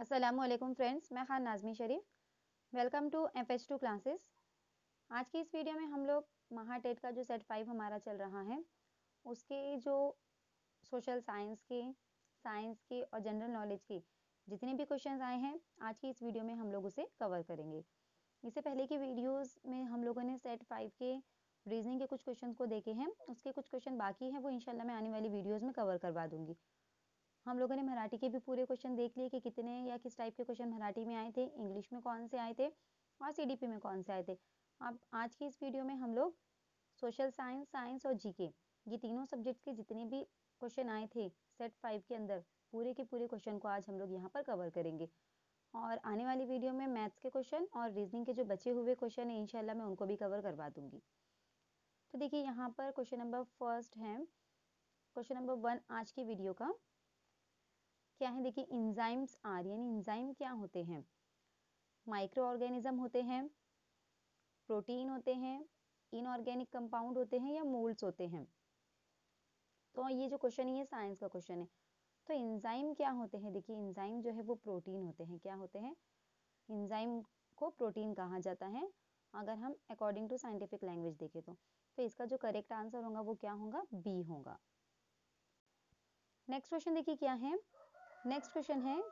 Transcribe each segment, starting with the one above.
अस्सलामुअलैकुम फ्रेंड्स, मैं Khan Nazmi Sharif. Welcome to FH2 classes. आज की इस वीडियो में हम लोग महाटेट का जो सेट 5 हमारा चल रहा है उसके जो सोशल साइंस के और जनरल नॉलेज के जितने भी क्वेश्चंस आए हैं आज की इस वीडियो में हम लोग उसे कवर करेंगे। इससे पहले की वीडियोस में हम लोगों ने सेट 5 के रीजनिंग के कुछ क्वेश्चंस को देखे हैं, उसके कुछ क्वेश्चन बाकी हैं, वो इंशाल्लाह मैं आने वाली वीडियोज़ में कवर करवा दूंगी। हम लोगों ने मराठी के भी पूरे क्वेश्चन देख लिए कि कितने या किस टाइप के क्वेश्चन मराठी में आए थे, इंग्लिश में कौन से आए थे और CDP में कौन से आए थे। अब आज की इस वीडियो में हम लोग सोशल साइंस और जीके ये तीनों सब्जेक्ट्स के जितने भी क्वेश्चन आए थे सेट 5 के अंदर पूरे के पूरे क्वेश्चन को आज हम लोग यहाँ पर कवर करेंगे। और आने वाली वीडियो में मैथ्स के क्वेश्चन और रीजनिंग के जो बचे हुए क्वेश्चन है इंशाल्लाह मैं उनको भी कवर करवा दूंगी। तो देखिए यहाँ पर क्वेश्चन नंबर फर्स्ट है, क्वेश्चन नंबर 1 आज की वीडियो का क्या है। देखिए इंजाइम्स आर यानी इंजाइम क्या होते हैं, माइक्रो ऑर्गेनिज्म होते हैं, प्रोटीन होते हैं, इनऑर्गेनिक कंपाउंड होते हैं या मोल्ड्स होते हैं। तो ये जो क्वेश्चन है ये साइंस का क्वेश्चन है। तो इंजाइम क्या होते हैं, देखिए इंजाइम जो है वो प्रोटीन होते हैं। क्या होते हैं, इंजाइम को प्रोटीन कहा जाता है अगर हम अकॉर्डिंग टू साइंटिफिक लैंग्वेज देखें तो इसका जो करेक्ट आंसर होगा वो क्या होगा, बी होगा। नेक्स्ट क्वेश्चन देखिए क्या है, नेक्स्ट क्वेश्चन है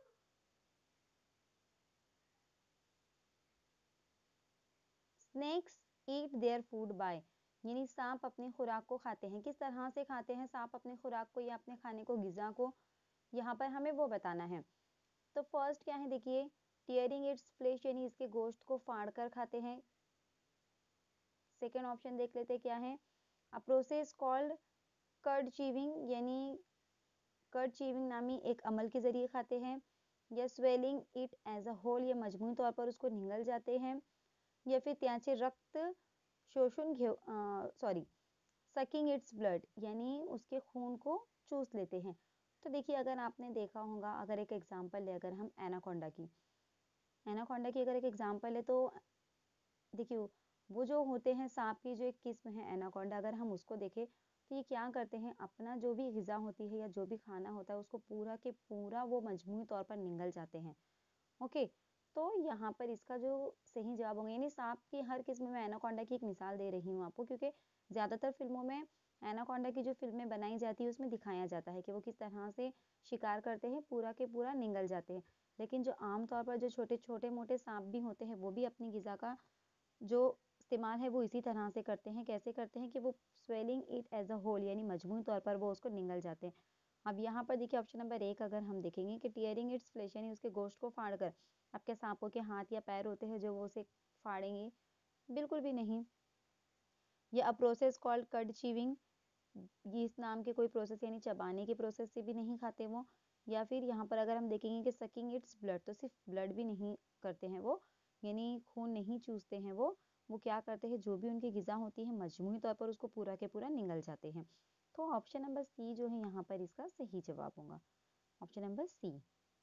snakes eat their food by यानी सांप अपनी खुराक को खाते हैं। किस तरह से खाते हैं सांप अपने खुराक को या अपने खाने को, गिजा को, यहाँ पर हमें वो बताना है। तो फर्स्ट क्या है देखिए, टीयरिंग इट्स फ्लेश यानी इसके गोश्त को फाड़ कर खाते हैं। सेकेंड ऑप्शन देख लेते क्या है, a process called cud chewing यानी कर्ड चीविंग नामी एक अमल के जरिए खाते हैं। या swallowing it as a whole या मजमूई तौर पर उसको निगल जाते हैं। या फिर त्याचे रक्त शोषण सकिंग इट्स ब्लड यानी उसके खून को चूस लेते हैं। तो देखिए अगर आपने देखा होगा, अगर एक एग्जांपल ले, अगर हम एनाकोंडा की अगर एक एग्जांपल है तो देखिए वो जो होते हैं सांप की जो एक किस्म है एनाकोंडा, अगर हम उसको देखें तो ये क्या करते हैं, अपना जो भी ग़िज़ा होती है या जो भी खाना होता है उसको पूरा के पूरा वो मजमूई तौर पर निगल जाते हैं। ओके, तो यहाँ पर इसका जो सही जवाब होगा यानी सांप की हर किस्म में एनाकोंडा की एक मिसाल दे रही हूँ आपको, क्योंकि ज़्यादातर फिल्मों में एनाकोंडा की जो फिल्में बनाई जाती है उसमें दिखाया जाता है कि वो किस तरह से शिकार करते हैं, पूरा के पूरा निगल जाते हैं। लेकिन जो आमतौर पर जो छोटे छोटे मोटे सांप भी होते हैं वो भी अपनी ग़िज़ा का जो इस्तेमाल है वो इसी तरह से करते हैं। कैसे करते हैं कि वो swallowing it as a whole यानी मजमूई तौर पर वो उसको निगल जाते हैं। अब यहाँ पर देखिए ऑप्शन नंबर 1 अगर हम देखेंगे कि टीयरिंग इट्स फ्लेश यानी उसके गोश्त को फाड़ कर, आपके सांपों के हाथ या पैर होते हैं जो वो उसे फाड़ेंगे, बिल्कुल भी नहीं। ये a process called cud chewing, ये इस नाम के कोई प्रोसेस यानी चबाने के प्रोसेस से भी नहीं खाते वो। या फिर यहाँ पर अगर हम देखेंगे कि सकिंग इट्स ब्लड, तो सिर्फ ब्लड भी नहीं करते हैं वो, यानी खून नहीं चूसते हैं वो क्या करते हैं, जो भी उनकी ग़िज़ा होती है मजमूई तौर पर उसको पूरा के पूरा निगल जाते हैं। तो ऑप्शन नंबर सी जो है यहाँ पर इसका सही जवाब होगा, ऑप्शन नंबर सी।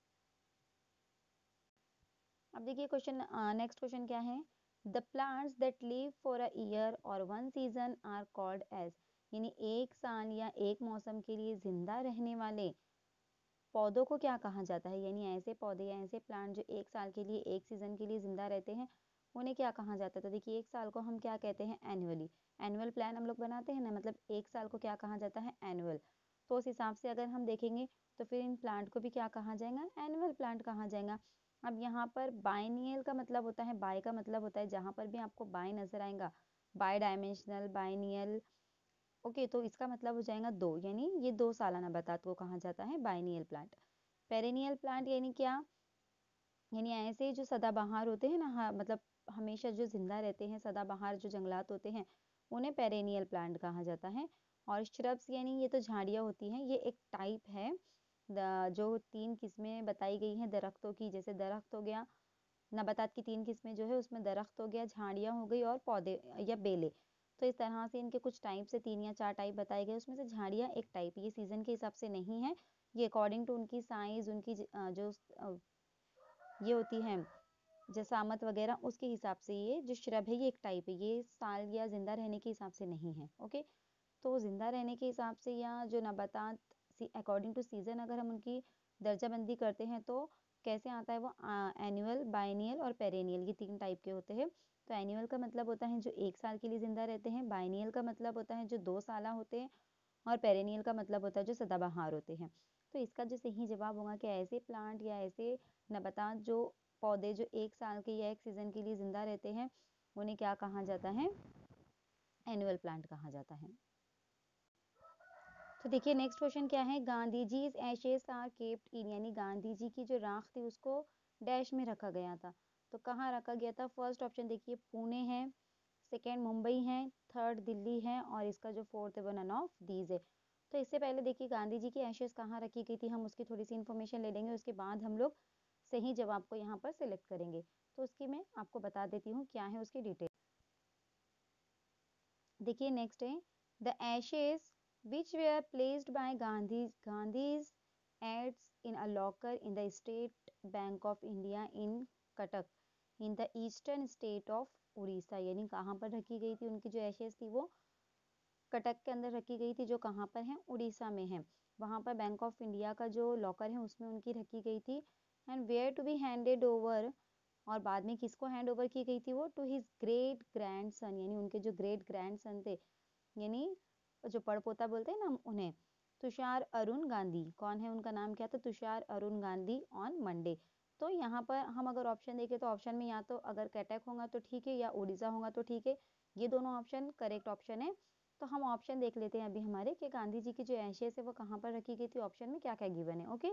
अब देखिए क्वेश्चन, नेक्स्ट क्वेश्चन क्या है, the plants that live for a year और one season are called as यानी एक साल या एक मौसम के लिए जिंदा रहने वाले पौधों को क्या कहा जाता है, यानी ऐसे पौधे या ऐसे प्लांट जो एक साल के लिए एक सीजन के लिए जिंदा रहते हैं उन्हें क्या कहा जाता है। तो देखिए एक साल को हम क्या कहते हैं, एनुअली, एनुअल प्लान हम लोग बनाते हैं ना, मतलब एक साल को क्या कहा जाता है, एनुअल। तो उस हिसाब से अगर हम देखेंगे तो फिर इन प्लांट को भी क्या कहा जाएगा, एनुअल प्लांट कहा जाएगा। अब यहाँ पर बाइनियल का मतलब होता है, बाय का मतलब होता है जहाँ पर भी आपको बाय नजर आएगा, बाय डायमेंशनल, बाइनियल, ओके, तो इसका मतलब हो जाएगा दो, यानी ये 2 सालाना नबातात को कहा जाता है बाइनियल प्लांट। पेरेनियल प्लांट यानी क्या, यानी ऐसे जो सदाबहार होते हैं ना, हाँ, मतलब हमेशा जो जिंदा रहते हैं, सदाबहार जो जंगलात होते हैं उन्हें पेरेनियल प्लांट कहा जाता है। और श्रब्स यानी ये तो झाड़ियाँ होती हैं, ये एक टाइप है जो 3 किस्में बताई गई हैं दरख्तों की, जैसे दरख्त हो गया, नबातात की 3 किस्में जो है उसमें दरख्त हो गया, झाड़ियाँ हो गई और पौधे या बेलें। तो इस तरह से इनके कुछ टाइप से 3 या 4 टाइप बताए गए, उसमें से झाड़ियाँ एक टाइप, ये सीजन के हिसाब से नहीं है, ये अकॉर्डिंग टू उनकी साइज, उनकी जो ये होती है जसामत वगैरह, उसके हिसाब से ये जो श्रब है ये एक टाइप है, ये साल या जिंदा रहने के हिसाब से नहीं है। ओके, तो जिंदा रहने के हिसाब से या जो नबातात अकॉर्डिंग टू सीजन अगर हम उनकी दर्जाबंदी करते हैं तो कैसे आता है वो, एनुअल, बाइनियल और पेरेनियल, ये 3 टाइप के होते हैं। तो एनुअल का मतलब होता है जो 1 साल के लिए जिंदा रहते हैं, बाइनियल का मतलब होता है जो 2 साल होते हैं, और पेरेनियल का मतलब होता है जो सदाबहार होते हैं। तो इसका जो सही जवाब होगा कि ऐसे प्लांट या ऐसे नबातात जो पौधे जो 1 साल के या 1 सीजन के लिए जिंदा रहते हैं, उन्हें क्या कहा जाता है, एनुअल प्लांट कहा जाता है। तो देखिए नेक्स्ट क्वेश्चन क्या है, Gandhi ji ashes are kept in, यानी गांधी जी की जो राख थी उसको डैश में रखा गया था। तो कहाँ रखा गया था? फर्स्ट ऑप्शन देखिए पुणे है, सेकेंड मुंबई है, थर्ड दिल्ली है, और इसका जो फोर्थ है वो नन ऑफ दीज है। तो इससे पहले देखिए गांधी जी की एशेस कहाँ रखी गई थी, हम उसकी थोड़ी सी इन्फॉर्मेशन ले लेंगे, उसके बाद हम लोग सही जवाब को यहाँ पर सिलेक्ट करेंगे। तो उसकी मैं आपको बता देती हूँ क्या है उसकी डिटेल। देखिए नेक्स्ट है, the ashes which were placed by Gandhi's aides in a locker in the State Bank of India in Cuttack in the eastern state of Orissa, यानी कहाँ पर रखी गई थी उनकी जो एशेस थी वो कटक के अंदर रखी गई थी, जो कहाँ पर है, उड़ीसा में है। वहाँ पर बैंक ऑफ इंडिया का जो लॉकर है उसमें उनकी रखी गई थी। And were to be handed over, और बाद में किसको हैंड ओवर की गई थी वो, to his great grandson, यानी उनके जो ग्रेट ग्रैंड सन थे, यानी जो पड़पोता बोलते हैं ना उन्हें, तुषार अरुण गांधी। कौन है, उनका नाम क्या था, तुषार अरुण गांधी, ऑन मंडे। तो यहाँ पर हम अगर ऑप्शन देखें तो ऑप्शन में या तो अगर कटक होगा तो ठीक है, या उड़ीसा होगा तो ठीक है, ये दोनों ऑप्शन करेक्ट ऑप्शन है। तो हम ऑप्शन देख लेते हैं अभी हमारे कि गांधी जी की जो एशेस है वो कहाँ पर रखी गई थी, ऑप्शन में क्या क्या गिवन है। ओके,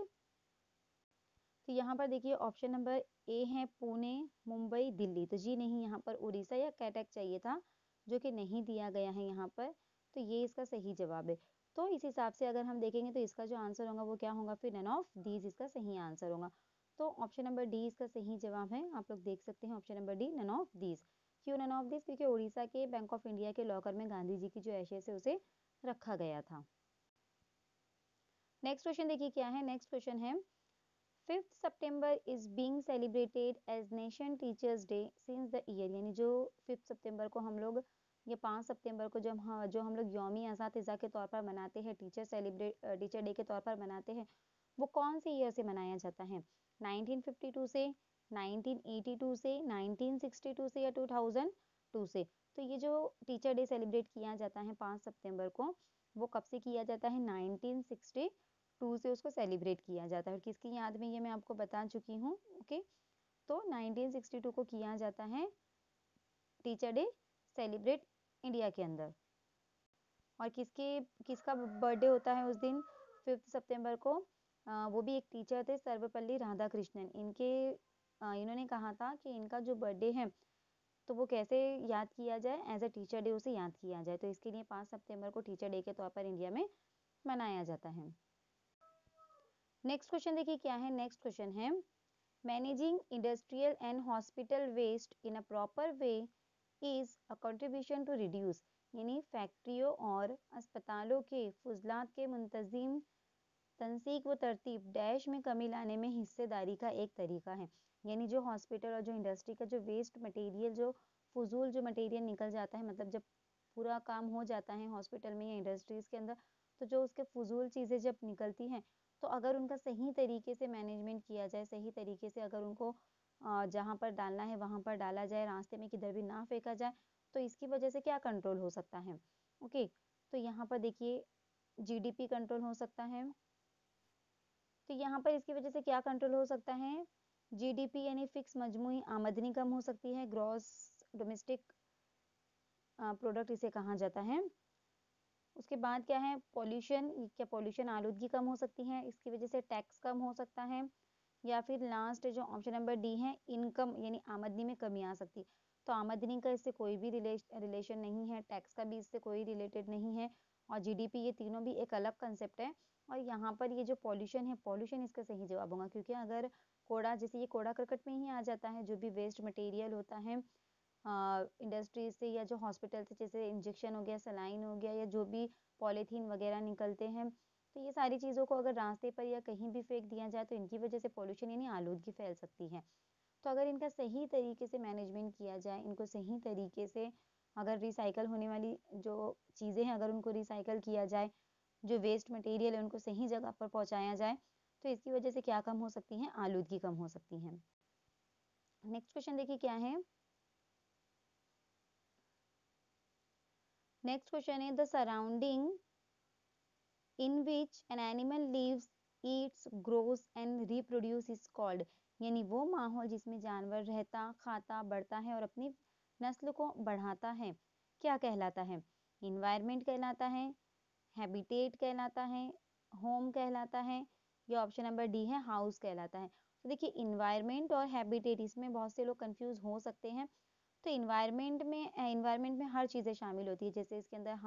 तो यहाँ पर देखिए ऑप्शन नंबर ए है पुणे, मुंबई, दिल्ली। तो जी नहीं, यहाँ पर उड़ीसा या कटक चाहिए था, जो कि नहीं दिया गया है यहाँ पर। तो ये इसका सही जवाब है। तो इस हिसाब से अगर हम देखेंगे तो इसका जो आंसर होगा वो क्या होगा, फिर नन ऑफ दीज इसका सही आंसर होगा। तो ऑप्शन नंबर डी इसका सही जवाब है। आप लोग देख सकते हैं option number D, none of these. क्यों नन ऑफ दीज? क्योंकि उड़ीसा के बैंक ऑफ इंडिया के लॉकर में गांधी जी की जो एशेस है उसे रखा गया था। नेक्स्ट क्वेश्चन देखिए क्या है, नेक्स्ट क्वेश्चन है, 5th सितंबर is being celebrated as nation teachers day since the year, यानी जो 5 सितंबर को हम लोग, या 5 सितंबर को जब जो हम लोग यौमी असातिज़ा के तौर पर मनाते हैं, टीचर डे के तौर पर मनाते हैं, वो कौन से ईयर से मनाया जाता है? 1952 से, 1982 से, 1962 से, या 2002 से? तो ये जो टीचर डे सेलिब्रेट किया जाता है 5 सितंबर को, वो कब से किया जाता है? 1962 से उसको सेलिब्रेट किया जाता है। और किसकी याद में, ये मैं आपको बता चुकी हूँ। ओके, तो 1962 को किया जाता है टीचर डे सेलिब्रेट इंडिया के अंदर। और किसका बर्थडे होता है उस दिन, 5 सितंबर को? वो भी एक टीचर थे, सर्वपल्ली राधाकृष्णन। इन्होंने कहा था कि इनका जो बर्थडे है तो वो कैसे याद किया जाए, एज अ टीचर डे उसे याद किया जाए। तो इसके लिए 5 सितंबर को टीचर डे के तौर पर इंडिया में मनाया जाता है। नेक्स्ट क्वेश्चन देखिए क्या है, नेक्स्ट क्वेश्चन है, managing industrial and hospital waste in a proper way is a contribution to reduce, यानी फैक्ट्रियों और अस्पतालों के फुजलात के मुंतजिम तंसीक व तरतीब डैश में कमी लाने में हिस्सेदारी का एक तरीका है। यानी जो हॉस्पिटल और जो इंडस्ट्री का जो वेस्ट मटेरियल, जो फजूल जो मटेरियल निकल जाता है, मतलब जब पूरा काम हो जाता है हॉस्पिटल में या इंडस्ट्रीज के अंदर, तो जो उसके फजूल चीज़ें जब निकलती हैं, तो अगर उनका सही तरीके से मैनेजमेंट किया जाए, सही तरीके से अगर उनको जहाँ पर डालना है वहाँ पर डाला जाए, रास्ते में किधर भी ना फेंका जाए, तो इसकी वजह से क्या कंट्रोल हो सकता है? ओके, तो यहाँ पर देखिए जीडीपी कंट्रोल हो सकता है। तो यहाँ पर इसकी वजह से क्या कंट्रोल हो सकता है? जीडीपी यानी फिक्स मजमूई आमदनी कम हो सकती है, ग्रॉस डोमेस्टिक प्रोडक्ट इसे कहा जाता है। उसके बाद क्या है, पॉल्यूशन, क्या पॉल्यूशन आलूदगी कम हो सकती है, इसकी वजह से टैक्स कम हो सकता है। या फिर लास्ट जो ऑप्शन नंबर डी है, इनकम यानी आमदनी में कमी आ सकती है। तो आमदनी का इससे कोई भी रिलेशन नहीं है, टैक्स का भी इससे कोई रिलेटेड नहीं है, और जीडीपी, ये तीनों भी एक अलग कंसेप्ट है। और यहाँ पर ये जो पॉल्यूशन है, पॉल्यूशन इसका सही जवाब होगा, क्योंकि अगर कूड़ा, जैसे ये कूड़ा करकट में ही आ जाता है, जो भी वेस्ट मटेरियल होता है इंडस्ट्रीज से या जो हॉस्पिटल से, जैसे इंजेक्शन हो गया, सलाइन हो गया, या जो भी पॉलीथीन वगैरह निकलते हैं, तो ये सारी चीज़ों को अगर रास्ते पर या कहीं भी फेंक दिया जाए तो इनकी वजह से पॉल्यूशन यानी आलूदगी फैल सकती है। तो अगर इनका सही तरीके से मैनेजमेंट किया जाए, इनको सही तरीके से अगर रिसाइकल होने वाली जो चीज़ें हैं अगर उनको रिसाइकल किया जाए, जो वेस्ट मटेरियल है उनको सही जगह पर पहुंचाया जाए, तो इसकी वजह से क्या कम हो सकती है, आलूदगी कम हो सकती है। नेक्स्ट क्वेश्चन देखिए क्या है। नेक्स्ट क्वेश्चन है the surrounding in which an animal lives, eats, grows and reproduce is called. यानी वो माहौल जिसमें जानवर रहता, खाता, बढ़ता है और अपनी नस्ल को बढ़ाता है, क्या कहलाता है? इन्वायरमेंट कहलाता है, हैबिटेट कहलाता है, होम कहलाता है, या ऑप्शन नंबर डी है हाउस कहलाता है। तो देखिए इन्वायरमेंट और हैबिटेट, इसमें बहुत से लोग कंफ्यूज हो सकते हैं। तो इन्वायरमेंट में हर चीज़ें शामिल होती है, जैसे इसके अंदर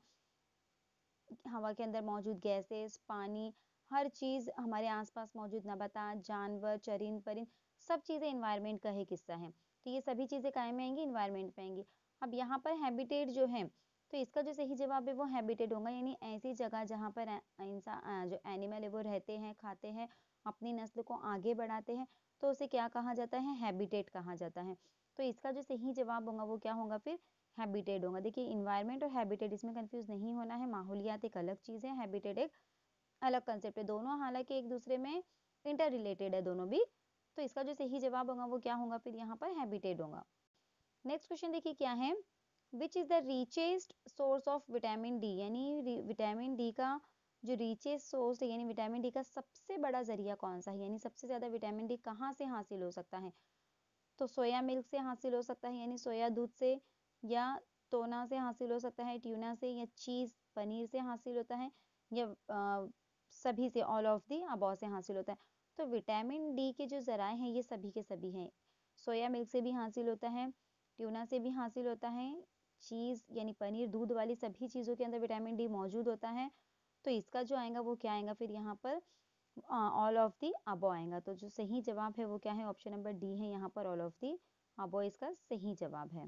हवा के अंदर मौजूद गैसेस, पानी, हर चीज़ हमारे आसपास मौजूद नबातात, जानवर, चरिंद परिंद, सब चीज़ें इन्वायरमेंट का एक हिस्सा है। तो ये सभी चीज़ें काय में आएंगी, इन्वायरमेंट में आएंगी। अब यहाँ पर हैबिटेट जो है, तो इसका जो सही जवाब है वो हैबिटेट होगा, यानी ऐसी जगह जहाँ पर इंसान जो एनिमल है वो रहते हैं, खाते हैं, अपनी नस्ल को आगे बढ़ाते हैं, तो उसे क्या कहा जाता है, हैबिटेट कहा जाता है। तो इसका जो सही जवाब होगा वो क्या होगा फिर, हैबिटेट होगा। देखिए इन्वायरमेंट और हैबिटेट इसमें कंफ्यूज नहीं होना है, माहौलियात एक अलग चीज़ है, हैबिटेट एक अलग कंसेप्ट है, दोनों हालांकि एक दूसरे में इंटर रिलेटेड है दोनों भी। तो इसका जो सही जवाब होगा वो क्या होगा फिर, यहाँ पर हैबिटेट होगा। नेक्स्ट क्वेश्चन देखिए क्या है, which is the richest source of vitamin D. यानी विटामिन डी का जो रिचेस्ट सोर्स है, यानी विटामिन डी का सबसे बड़ा जरिया कौन सा है, यानी सबसे ज्यादा विटामिन डी कहाँ से हासिल हो सकता है? तो सोया मिल्क से हासिल हो सकता है, यानी सोया दूध से, या टोना से हासिल हो सकता है, ट्यूना से, या चीज पनीर से हासिल होता है, या सभी से, ऑल ऑफ दी अबव से हासिल होता है। तो विटामिन डी के जो जराए हैं ये सभी के सभी हैं, सोया मिल्क से भी हासिल होता है, ट्यूना से भी हासिल होता है, चीज यानी पनीर, दूध वाली सभी चीजों के अंदर विटामिन डी मौजूद होता है। तो इसका जो आएगा वो क्या आएगा फिर, यहाँ पर ऑल ऑफ दी अबो आएगा। तो जो सही जवाब है वो क्या है, ऑप्शन नंबर डी है, यहाँ पर ऑल ऑफ दी अबो इसका सही जवाब है।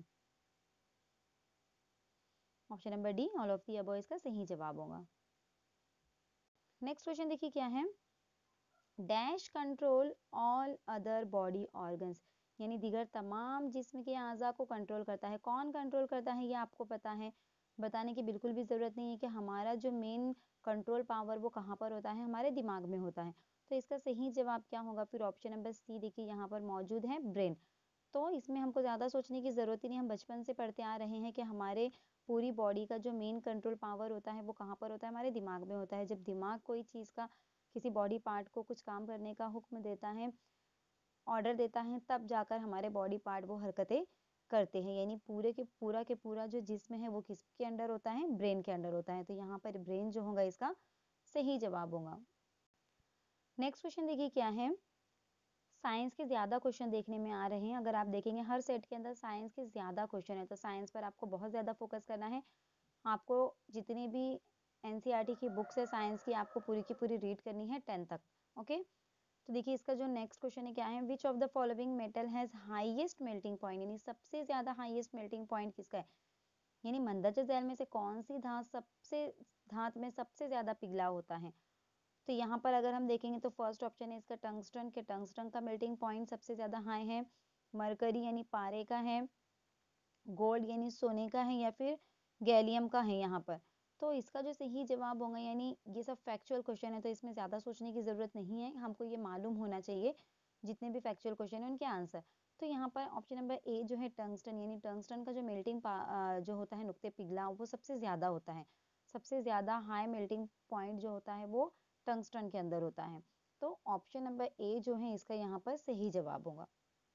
Option number D all of the above इसका सही जवाब होगा। नेक्स्ट क्वेश्चन देखिए क्या है, dash control all other body organs. यानी दीगर तमाम जिस्म के आज़ा को कंट्रोल करता है। कौन कंट्रोल करता है ये आपको पता है, बताने की बिल्कुल भी ज़रूरत नहीं है कि हमारा जो मेन कंट्रोल पावर वो कहाँ पर होता है, हमारे दिमाग में होता है। तो इसका सही जवाब क्या होगा फिर, ऑप्शन नंबर सी देखिए यहाँ पर मौजूद है, ब्रेन। तो इसमें हमको ज़्यादा सोचने की ज़रूरत ही नहीं, हम बचपन से पढ़ते आ रहे हैं कि हमारे पूरी बॉडी का जो मेन कंट्रोल पावर होता है वो कहाँ पर होता है, हमारे दिमाग में होता है। जब दिमाग कोई चीज़ का, किसी बॉडी पार्ट को कुछ काम करने का हुक्म देता है, ऑर्डर देता है, तब जाकर हमारे बॉडी पार्ट वो हरकतें करते हैं। यानी पूरा के पूरा जो जिस्म है वो किसके अंडर होता है, ब्रेन के अंडर होता है। तो यहाँ पर ब्रेन जो होगा इसका सही जवाब होगा। नेक्स्ट क्वेश्चन देखिए क्या है, साइंस के ज्यादा क्वेश्चन देखने में आ रहे हैं। अगर आप देखेंगे हर सेट के अंदर साइंस के ज्यादा क्वेश्चन है, तो साइंस पर आपको बहुत ज्यादा फोकस करना है। आपको जितनी भी एनसीईआरटी की बुक्स है साइंस की, आपको पूरी की पूरी रीड करनी है 10 तक। ओके, तो देखिए इसका जो नेक्स्ट क्वेश्चन है क्या है, which of the following metal has highest melting point. यानी सबसे ज्यादा हाईएस्ट मेल्टिंग पॉइंट किसका है, यानी मंदरजा जैल में से कौन सी धात में सबसे ज्यादा पिघला होता है। तो यहाँ पर अगर हम देखेंगे तो फर्स्ट ऑप्शन है इसका टंगस्टन के, टंगस्टन का मेल्टिंग पॉइंट सबसे ज्यादा हाई है। मरकरी यानी पारे का है, गोल्ड यानी सोने का है, या फिर गैलियम का है यहाँ पर। तो इसका जो सही जवाब होगा, यानी ये सब फैक्चुअल क्वेश्चन है तो इसमें ज्यादा सोचने की जरूरत नहीं है, हमको ये मालूम होना चाहिए जितने भी फैक्चुअल क्वेश्चन है उनके आंसर। तो यहाँ पर ऑप्शन नंबर ए जो है टंगस्टन, यानी टंगस्टन का जो मेल्टिंग जो होता है, नुक्ते पिघला, वो सबसे ज्यादा होता है। सबसे ज्यादा हाई मेल्टिंग पॉइंट जो होता है वो टंगस्टन के अंदर होता है। तो ऑप्शन नंबर ए जो है इसका यहाँ पर सही जवाब होगा।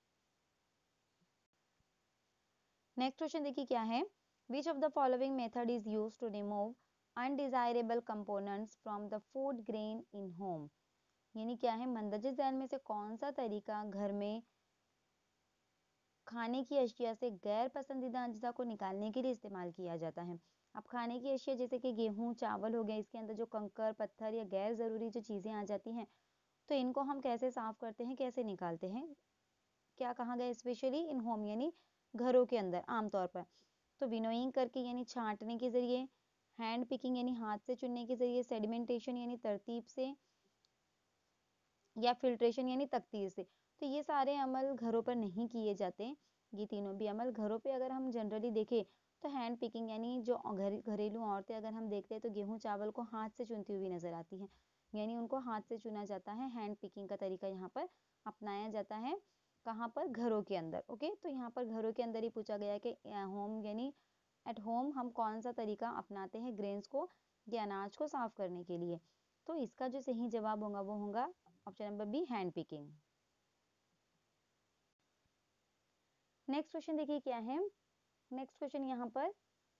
नेक्स्ट क्वेश्चन देखिए क्या है, which of the following method is used to remove undesirable components from the food grain in home. यानी क्या है, मंदरजा जैल में से कौन सा तरीका घर में खाने की अशिया से गैर पसंदीदा अज्जा को निकालने के लिए इस्तेमाल किया जाता है। अब खाने की अशिया जैसे कि गेहूं, चावल हो गया, इसके अंदर जो कंकर, पत्थर या गैर जरूरी जो चीजें आ जाती हैं, तो इनको हम कैसे साफ करते हैं, कैसे निकालते हैं, क्या कहा गया, स्पेशली इन होम यानी घरों के अंदर आमतौर पर। तो विनोइंग करके यानी छांटने के जरिए, हैंड पिकिंग यानी हाथ से चुनने के जरिए, सेडिमेंटेशन यानी तरतीब से, या फिल्ट्रेशन यानी तकतीर से। तो ये सारे अमल घरों पर नहीं किए जाते। ये तीनों भी अमल घरों पे अगर हम जनरली देखें तो हैंड पिकिंग यानी जो घरेलू औरतें अगर हम देखते हैं तो गेहूं चावल को हाथ से चुनती हुई नजर आती हैं। यानी उनको हाथ से चुना जाता है। हैंड पिकिंग का तरीका यहाँ पर अपनाया जाता है। कहाँ पर? घरों के अंदर। ओके, तो यहाँ पर घरों के अंदर ही पूछा गया है कि होम यानी एट होम हम कौन सा तरीका अपनाते हैं ग्रेन्स को या अनाज को साफ करने के लिए। तो इसका जो सही जवाब होगा वो होगा option number B, hand picking. Next question देखिए क्या है। नेक्स्ट क्वेश्चन यहाँ पर,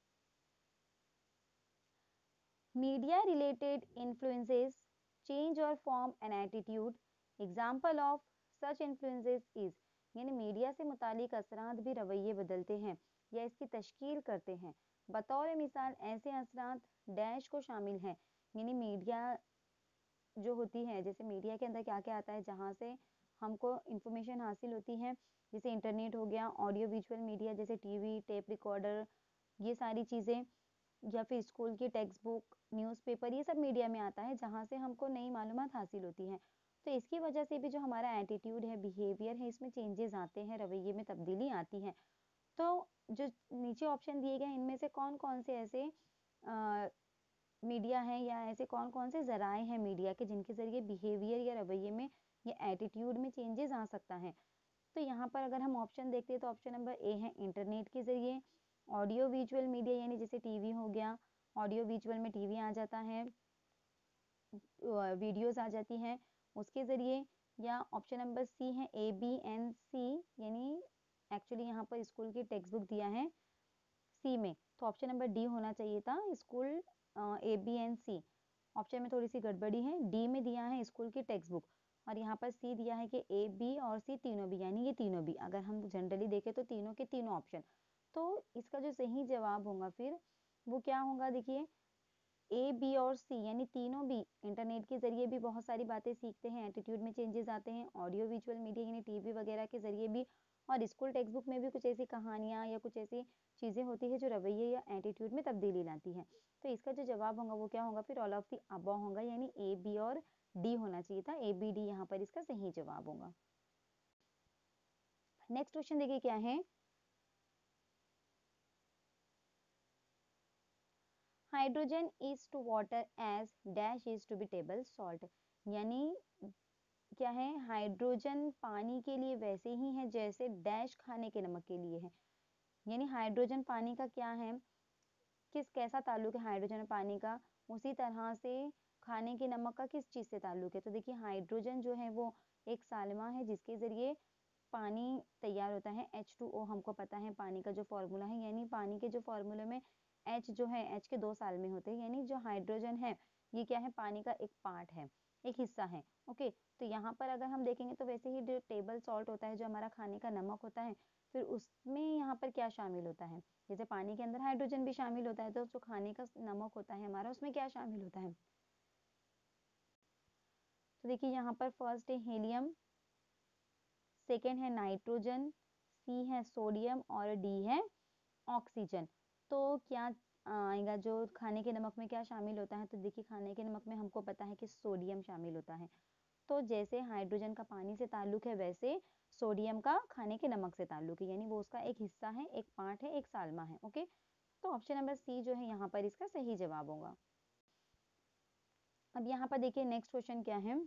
मीडिया रिलेटेड इन्फ्लुएंसेस चेंज और form an attitude, example of such influences is. यानी मीडिया से मुतालिक असरात भी रवैये बदलते हैं या इसकी तश्कील करते हैं। बतौर मिसाल ऐसे असरात डैश को शामिल हैं। यानी मीडिया जो होती है, जैसे मीडिया के अंदर क्या क्या आता है जहाँ से हमको इंफॉर्मेशन हासिल होती है, जैसे इंटरनेट हो गया, ऑडियो विजुअल मीडिया जैसे टीवी, टेप रिकॉर्डर, ये सारी चीज़ें, या फिर स्कूल की टेक्स्ट बुक, न्यूज़पेपर, ये सब मीडिया में आता है जहाँ से हमको नई मालूमात हासिल होती हैं। तो इसकी वजह से भी जो हमारा एटीट्यूड है, बिहेवियर है, इसमें चेंजेस आते हैं, रवैये में तब्दीली आती है। तो जो नीचे ऑप्शन दिए गए हैं इनमें से कौन कौन से ऐसे मीडिया हैं या ऐसे कौन कौन से जराए हैं मीडिया के जिनके जरिए बिहेवियर या रवैये में या एटीट्यूड में चेंजेस आ सकता है। तो यहाँ पर अगर हम ऑप्शन देखते हैं तो ऑप्शन नंबर ए है इंटरनेट के जरिए, ऑडियो विजुअल मीडिया यानी जैसे टीवी हो गया, ऑडियो विजुअल में टीवी आ जाता है, वीडियोस आ जाती हैं उसके ज़रिए, या ऑप्शन नंबर सी है ABNC, यानी एक्चुअली यहाँ पर स्कूल की टेक्स्ट बुक दिया है सी में, तो ऑप्शन नंबर डी होना चाहिए था, स्कूल ABNC। ऑप्शन में थोड़ी सी गड़बड़ी है, डी में दिया है स्कूल की टेक्स्ट बुक और यहाँ पर सी दिया है कि A B और C तीनों भी, यानी ये तीनों भी। अगर हम जनरली देखें तो तीनों के तीनों ऑप्शन, तो इसका जो सही जवाब होगा फिर वो क्या होगा, देखिए A B और C यानी तीनों भी इंटरनेट के जरिए भी बहुत सारी बातें सीखते हैं, एटीट्यूड में चेंजेस आते हैं, ऑडियो विजुअल मीडिया यानी टीवी वगैरह के जरिए भी, और स्कूल टेक्स्ट बुक में भी कुछ ऐसी कहानियाँ या कुछ ऐसी चीज़ें होती है जो रवैये या एटीट्यूड में तब्दीली लाती है। तो इसका जो जवाब होगा वो क्या होगा फिर, ऑल ऑफ दी अबव होगा, यानी A B और D होना चाहिए था, ABD यहाँ पर इसका सही जवाब होगा। नेक्स्ट क्वेश्चन देखिए क्या है, hydrogen is to water as dash is to be table salt. यानी क्या है, हाइड्रोजन पानी के लिए वैसे ही है जैसे डैश खाने के नमक के लिए है। यानी हाइड्रोजन पानी का क्या है, कैसा ताल्लुक है हाइड्रोजन और पानी का, उसी तरह से खाने के नमक का किस चीज़ से ताल्लुक है। तो देखिए हाइड्रोजन जो है वो एक सालिमा है जिसके ज़रिए पानी तैयार होता है, H2O हमको पता है पानी का जो फॉर्मूला है, यानी पानी के जो फॉर्मूले में H जो है H के 2 साल में होते हैं, यानी जो हाइड्रोजन है ये क्या है, पानी का एक पार्ट है, एक हिस्सा है। ओके, तो यहाँ पर अगर हम देखेंगे तो वैसे ही जो टेबल सॉल्ट होता है जो हमारा खाने का नमक होता है, फिर उसमें यहाँ पर क्या शामिल होता है, जैसे पानी के अंदर हाइड्रोजन भी शामिल होता है, तो जो खाने का नमक होता है हमारा उसमें क्या शामिल होता है। तो देखिए यहाँ पर फर्स्ट है हीलियम, सेकेंड है नाइट्रोजन, सी है सोडियम और डी है ऑक्सीजन। तो क्या आएगा, जो खाने के नमक में क्या शामिल होता है, तो देखिए खाने के नमक में हमको पता है कि सोडियम शामिल होता है। तो जैसे हाइड्रोजन का पानी से ताल्लुक है वैसे सोडियम का खाने के नमक से ताल्लुक है, यानी वो उसका एक हिस्सा है, एक पार्ट है, एक सालमा है। ओके, तो ऑप्शन नंबर सी जो है यहाँ पर इसका सही जवाब होगा। अब यहाँ पर देखिए नेक्स्ट क्वेश्चन क्या है।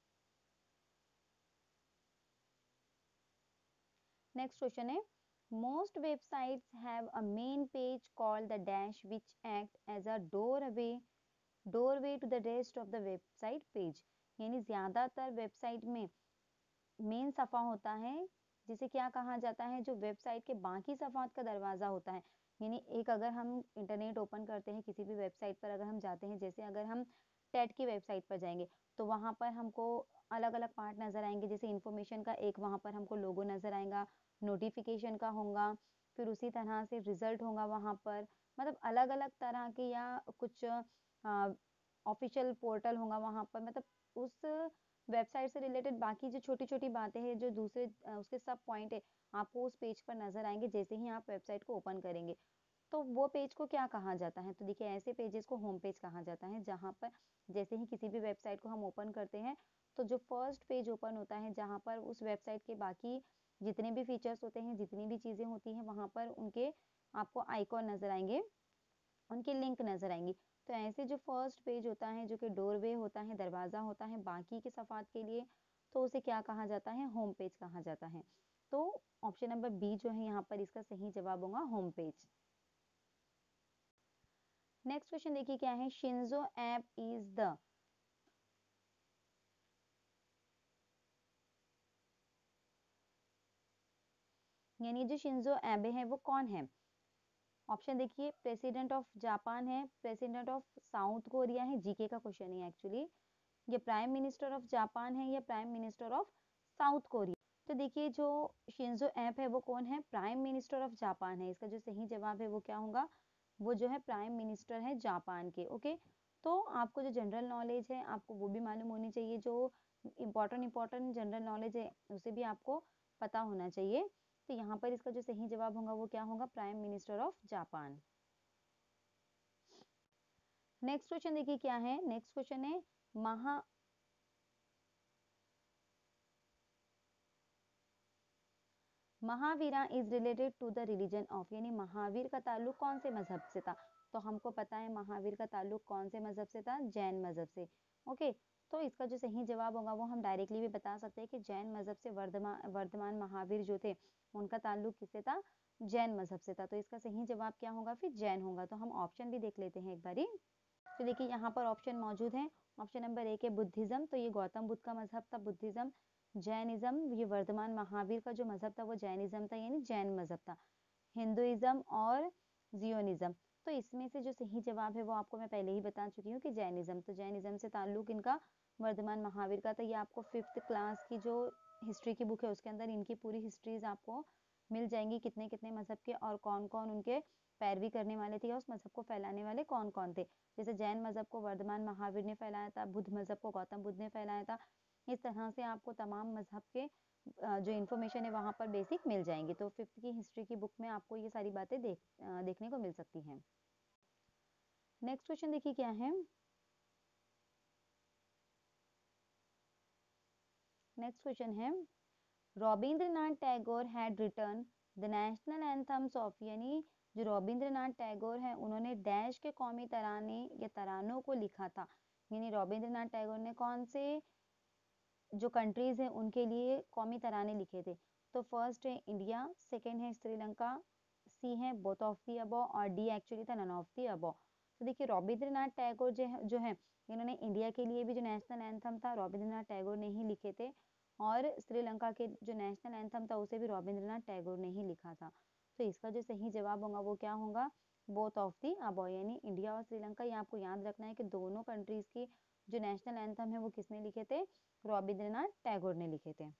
नेक्स्ट क्वेश्चन है, most websites have a main page called the dash which act as a doorway to the rest of the website page। यानी ज्यादातर वेबसाइट में मेन सफ़ा होता है जिसे क्या कहा जाता है, जो वेबसाइट के बाकी सफ़ात का दरवाज़ा होता है। यानी एक अगर हम इंटरनेट ओपन करते हैं किसी भी वेबसाइट पर, अगर हम जाते हैं, जैसे अगर हम टेट की वेबसाइट पर जाएंगे तो वहाँ पर हमको अलग अलग पार्ट नज़र आएंगे, जैसे इन्फॉर्मेशन का एक वहाँ पर हमको लोगो नज़र आएगा, नोटिफिकेशन का होगा, फिर उसी तरह से रिजल्ट होगा वहाँ पर, मतलब अलग अलग तरह के, या कुछ ऑफिशियल पोर्टल होगा वहाँ पर, मतलब उस वेबसाइट से रिलेटेड बाकी जो छोटी छोटी बातें हैं जो दूसरे उसके सब पॉइंट है आपको उस पेज पर नजर आएंगे जैसे ही आप वेबसाइट को ओपन करेंगे। तो वो पेज को क्या कहा जाता है, तो देखिए ऐसे पेजेस को होम पेज कहा जाता है, जहाँ पर जैसे ही किसी भी वेबसाइट को हम ओपन करते हैं तो जो फर्स्ट पेज ओपन होता है जहाँ पर उस वेबसाइट के बाकी जितने भी फीचर्स होते हैं, जितनी भी चीज़ें होती हैं, वहाँ पर उनके आपको आइकॉन नजर आएंगे, उनकी लिंक नजर आएंगी। तो ऐसे जो फर्स्ट पेज होता है, जो कि डोरवे होता है, दरवाज़ा होता है बाकी के सफ़ात के लिए, तो उसे क्या कहा जाता है? होम पेज कहा जाता है। तो ऑप्शन नंबर बी जो है यहाँ पर इसका सही जवाब होगा होम पेज। नेक्स्ट क्वेश्चन देखिए क्या है, शिंजो एब इज द, यानी जो शिंजो एबे है वो कौन है? ऑप्शन देखिए, प्रेसिडेंट ऑफ जापान है, प्रेसिडेंट ऑफ साउथ कोरिया है, जीके का क्वेश्चन है एक्चुअली, ये प्राइम मिनिस्टर ऑफ जापान है या prime minister of South Korea. तो देखिए जो शिंजो एब है वो कौन है? प्राइम मिनिस्टर ऑफ जापान है। इसका जो सही जवाब है वो क्या होगा? वो जो है प्राइम मिनिस्टर है जापान के। ओके, तो आपको जो जनरल नॉलेज है आपको वो भी मालूम होनी चाहिए, जो इम्पोर्टेंट जनरल नॉलेज है उसे भी आपको पता होना चाहिए। तो यहाँ पर इसका जो सही जवाब होगा वो क्या होगा? Prime minister of Japan. Next question देखिए क्या है, नेक्स्ट क्वेश्चन है Mahavira is related to the religion of, यानी महावीर का ताल्लुक कौन से मजहब से था? तो हमको पता है महावीर का ताल्लुक कौन से मजहब से था? जैन मजहब से। ओके, तो इसका जो सही जवाब होगा वो हम डायरेक्टली भी बता सकते हैं कि जैन मजहब से वर्धमान महावीर जो थे उनका ताल्लुक किससे था? जैन मजहब से था। तो इसका सही जवाब क्या होगा? फिर जैन होगा। तो हम ऑप्शन भी देख लेते हैं एक बारी। तो देखिए यहाँ पर ऑप्शन मौजूद है। ऑप्शन नंबर एक है बुद्धिज्म, तो ये गौतम बुद्ध का मजहब था बुद्धिज्म। जैनिज्म, ये वर्धमान महावीर का जो मजहब था वो जैनिज्म था, यानी जैन मजहब था। हिंदुइज्म और जियोनिज्म, तो इसमें से जो सही जवाब है वो आपको मैं पहले ही बता चुकी हूँ कि जैनिज्म। तो जैनिज्म से ताल्लुक इनका वर्धमान महावीर का था। ये आपको 5th क्लास की जो हिस्ट्री की बुक है उसके अंदर इनकी पूरी हिस्ट्रीज आपको मिल जाएंगी, कितने कितने मजहब के और कौन कौन उनके पैरवी करने वाले थे या उस मजहब को फैलाने वाले कौन कौन थे। जैसे जैन मजहब को वर्धमान महावीर ने फैलाया था, बुद्ध मजहब को गौतम बुद्ध ने फैलाया था। इस तरह से आपको तमाम मजहब के जो इन्फॉर्मेशन है वहाँ पर बेसिक मिल जाएंगी। तो 5th की हिस्ट्री की बुक में आपको ये सारी बातें देखने को मिल सकती हैं। नेक्स्ट क्वेश्चन देखिए क्या है, नेक्स्ट क्वेश्चन है Rabindranath Tagore had written the national anthems of, यानी जो रॉबिंद्रनाथ टैगोर हैं उन्होंने डैश के कौमी तराने या तरानों को लिखा था। यानी रॉबिंद्रनाथ टैगोर ने कौन से जो कंट्रीज हैं उनके लिए कौमी तराने लिखे थे? तो फर्स्ट है इंडिया, सेकंड है श्रीलंका, सी है बोथ ऑफ दी अबव और डी एक्चुअली था नन ऑफ दी अबव। तो देखिए रॉबिंद्रनाथ टैगोर जो है इन्होंने इंडिया के लिए भी जो नेशनल एंथम था रॉबिंद्रनाथ टैगोर ने ही लिखे थे, और श्रीलंका के जो नेशनल एंथम था उसे भी रॉबिंद्रनाथ टैगोर ने ही लिखा था। तो इसका जो सही जवाब होगा वो क्या होगा? बोथ ऑफ दी अबव, यानी इंडिया और श्रीलंका। ये आपको याद रखना है कि दोनों कंट्रीज की जो नेशनल एंथम है वो किसने लिखे थे? रॉबिंद्रनाथ टैगोर ने लिखे थे।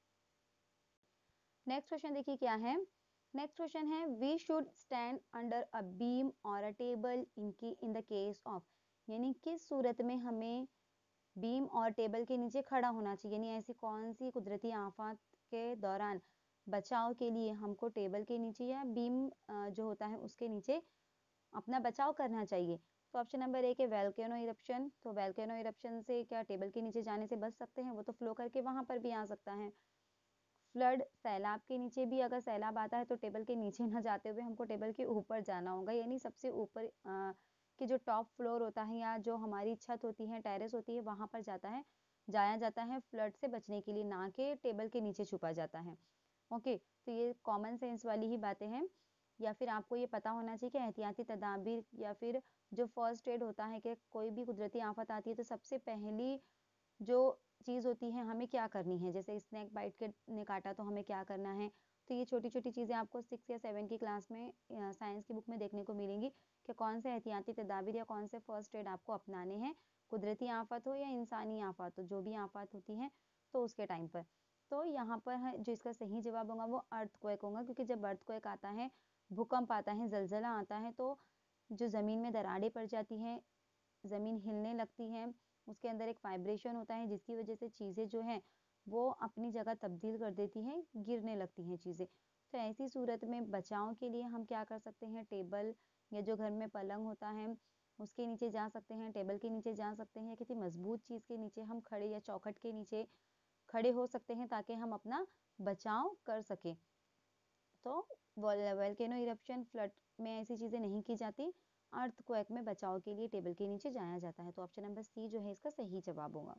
नेक्स्ट क्वेश्चन देखिए क्या है, नेक्स्ट क्वेश्चन है we should stand under a beam or a table in the case of, यानी किस सूरत में हमें बीम और टेबल के नीचे खड़ा होना चाहिए, यानी ऐसी कौन सी कुदरती आफत के दौरान बचाव के लिए हमको टेबल के नीचे या बीम जो होता है उसके नीचे अपना बचाव करना चाहिए। तो ऑप्शन नंबर एक है वैल्केनो इरप्शन। तो वैल्केनो इरप्शन से क्या टेबल के नीचे जाने से बच सकते हैं? वो तो फ्लो करके वहां पर भी आ सकता है। फ्लड, सैलाब के नीचे भी अगर सैलाब आता है तो टेबल के नीचे ना जाते हुए हमको टेबल के ऊपर जाना होगा, यानी सबसे ऊपर की जो टॉप फ्लोर होता है या जो हमारी छत होती है, टेरेस होती है, वहां पर जाया जाता है फ्लड से बचने के लिए, ना कि टेबल के नीचे छुपा जाता है। ओके, तो ये कॉमन सेंस वाली ही बातें हैं। या फिर आपको ये पता होना चाहिए कि एहतियाती तदाबीर या फिर जो फर्स्ट एड होता है कि कोई भी कुदरती आफत आती है तो सबसे पहली जो चीज़ होती है हमें क्या करनी है। जैसे स्नैक बाइट के ने काटा तो हमें क्या करना है। तो ये छोटी छोटी चीज़ें आपको 6 या 7 की क्लास में साइंस की बुक में देखने को मिलेंगी कि कौन से एहतियाती तदाबीर या कौन से फर्स्ट एड आपको अपनाने हैं, कुदरती आफत हो या इंसानी आफत हो, जो भी आफत होती है तो उसके टाइम पर। तो यहाँ पर है जो इसका सही जवाब होगा वो अर्थक्वेक होगा, क्योंकि जब अर्थक्वेक आता है, भूकंप आता है, जलजला आता है, तो जो ज़मीन में दरारें पड़ जाती हैं, ज़मीन हिलने लगती है, उसके अंदर एक वाइब्रेशन होता है जिसकी वजह से चीज़ें जो हैं वो अपनी जगह तब्दील कर देती हैं, गिरने लगती हैं चीज़ें। तो ऐसी सूरत में बचाव के लिए हम क्या कर सकते हैं? टेबल या जो घर में पलंग होता है उसके नीचे जा सकते हैं, टेबल के नीचे जा सकते हैं, किसी मजबूत चीज़ के नीचे हम खड़े या चौखट के नीचे खड़े हो सकते हैं ताकि हम अपना बचाव कर सकें। तो वोल्केनो इरप्शन, फ्लड में ऐसी चीज़ें नहीं की जाती। अर्थक्वेक में बचाव के लिए टेबल के नीचे जाया जाता है। तो ऑप्शन नंबर सी जो है इसका सही जवाब होगा।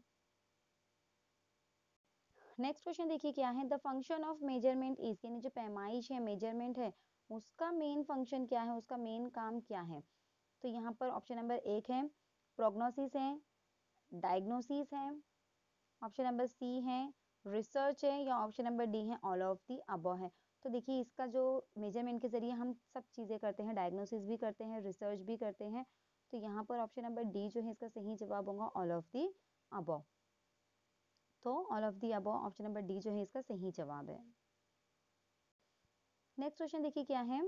नेक्स्ट क्वेश्चन देखिए क्या है, the function of measurement is, यानी जो पैमाइश है, मेजरमेंट है, उसका मेन फंक्शन क्या है, उसका मेन काम क्या है। तो यहाँ पर ऑप्शन नंबर 1 है प्रोग्नोसिस है, डायग्नोसिस है, ऑप्शन नंबर सी है रिसर्च है, या ऑप्शन नंबर डी है ऑल ऑफ दी अबव है। तो देखिए इसका जो मेजरमेंट के जरिए हम सब चीज़ें करते हैं, डायग्नोसिस भी करते हैं, रिसर्च भी करते हैं। तो यहाँ पर ऑप्शन नंबर डी जो है इसका सही जवाब होगा ऑल ऑफ दी अबव। तो all of the above option number D जो है इसका सही जवाब है। नेक्स्ट क्वेश्चन देखिए क्या है,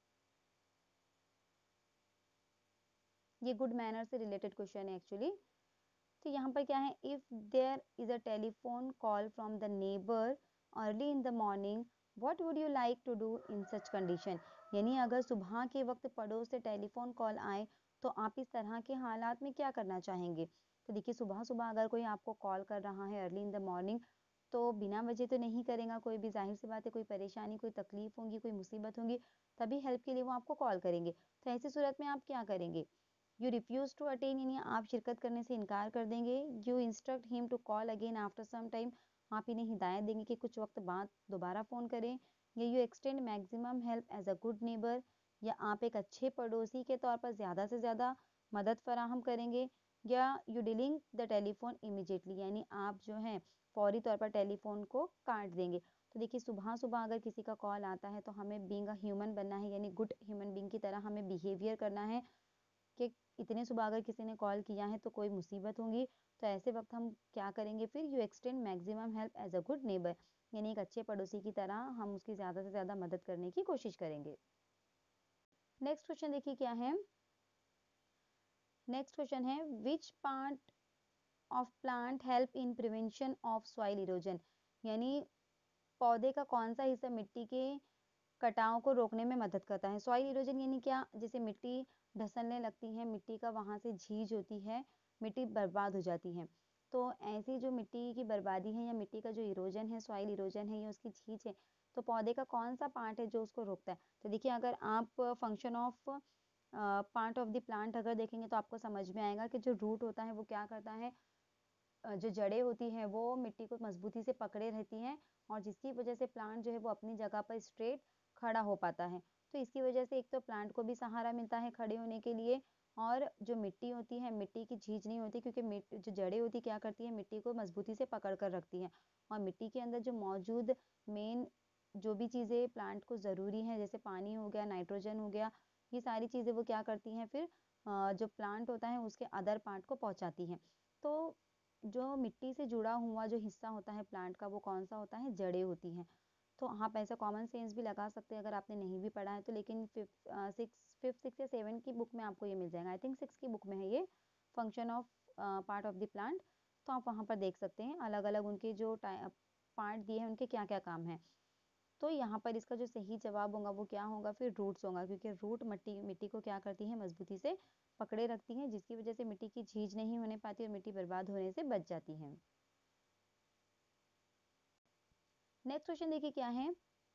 ये गुड मैनर से रिलेटेड क्वेश्चन है एक्चुअली। तो यहाँ पर क्या है, if there is a telephone call from the neighbour early in the morning what would you like to do in such condition, यानी अगर सुबह के वक्त पड़ोस से टेलीफोन कॉल आए तो आप इस तरह के हालात में क्या करना चाहेंगे। तो देखिए सुबह सुबह अगर कोई आपको कॉल कर रहा है अर्ली इन द मॉर्निंग, तो बिना वजह तो नहीं करेगा कोई भी, जाहिर सी बात है कोई परेशानी, कोई तकलीफ होगी, कोई मुसीबत होगी, तभी हेल्प के लिए वो आपको कॉल करेंगे। तो ऐसी सूरत में आप क्या करेंगे, यू रिफ्यूज टू अटेन, यानी आप शिरकत करने से इनकार कर देंगे, you instruct him to call again after some time, आप इन्हें हिदायत देंगे कि कुछ वक्त बाद दोबारा फ़ोन करें, या you extend maximum help as a good neighbour, या आप एक अच्छे पड़ोसी के तौर पर ज़्यादा से ज़्यादा मदद फराहम करेंगे, या you dealing the telephone immediately, यानी आप जो है फौरी तौर पर टेलीफोन को काट देंगे। तो देखिए सुबह सुबह अगर किसी का कॉल आता है तो हमें बीइंग अ ह्यूमन बनना है, यानी गुड ह्यूमन बीइंग की तरह हमें बिहेवियर करना है कि इतने सुबह अगर किसी ने कॉल किया है तो कोई मुसीबत होगी, तो ऐसे वक्त हम क्या करेंगे, फिर you extend maximum help as a good neighbour, यानी एक अच्छे पड़ोसी की तरह हम उसकी ज़्यादा से ज़्यादा मदद करने की कोशिश करेंगे। नेक्स्ट क्वेश्चन देखिए क्या है, नेक्स्ट क्वेश्चन है which part of plant help in prevention of soil erosion, यानी पौधे का कौन सा हिस्सा मिट्टी के कटाव को रोकने में मदद करता है। सॉइल इरोजन यानी क्या, जैसे मिट्टी धंसने लगती है, मिट्टी का वहाँ से झीज होती है, मिट्टी बर्बाद हो जाती है। तो ऐसी जो मिट्टी की बर्बादी है या मिट्टी का जो इरोजन है, सॉइल इरोजन है या उसकी झीज है, तो पौधे का कौन सा पार्ट है जो उसको रोकता है। तो देखिए अगर आप function of part of the plant अगर देखेंगे तो आपको समझ में आएगा कि जो रूट होता है वो क्या करता है, जो जड़ें होती हैं वो मिट्टी को मजबूती से पकड़े रहती हैं, और जिसकी वजह से प्लांट जो है वो अपनी जगह पर स्ट्रेट खड़ा हो पाता है। तो इसकी वजह से एक तो प्लांट को भी सहारा मिलता है खड़े होने के लिए, और जो मिट्टी होती है, मिट्टी की झीज नहीं होती, क्योंकि जो जड़ें होती क्या करती है, मिट्टी को मजबूती से पकड़ कर रखती हैं, और मिट्टी के अंदर जो मौजूद मेन जो भी चीज़ें प्लांट को ज़रूरी हैं, जैसे पानी हो गया, नाइट्रोजन हो गया, ये सारी चीज़ें वो क्या करती हैं फिर जो प्लांट होता है उसके अदर पार्ट को पहुंचाती हैं। तो जो मिट्टी से जुड़ा हुआ जो हिस्सा होता है प्लांट का वो कौन सा होता है, जड़ें होती हैं। तो आप ऐसा कॉमन सेंस भी लगा सकते हैं अगर आपने नहीं भी पढ़ा है तो, लेकिन फिफ्थ सिक्स या सेवन की बुक में आपको ये मिल जाएगा, आई थिंक सिक्स की बुक में है ये, function of part of the plant. तो आप वहाँ पर देख सकते हैं अलग अलग उनके जो पार्ट दिए हैं उनके क्या क्या काम है। तो यहाँ पर इसका जो सही जवाब होगा वो क्या होगा, फिर रूट्स होगा, क्योंकि रूट मिट्टी मिट्टी को क्या करती है, मजबूती से पकड़े रखती हैं, जिसकी वजह से मिट्टी की झीज नहीं होने पाती और मिट्टी बर्बाद होने से बच जाती है। नेक्स्ट क्वेश्चन देखिए क्या है,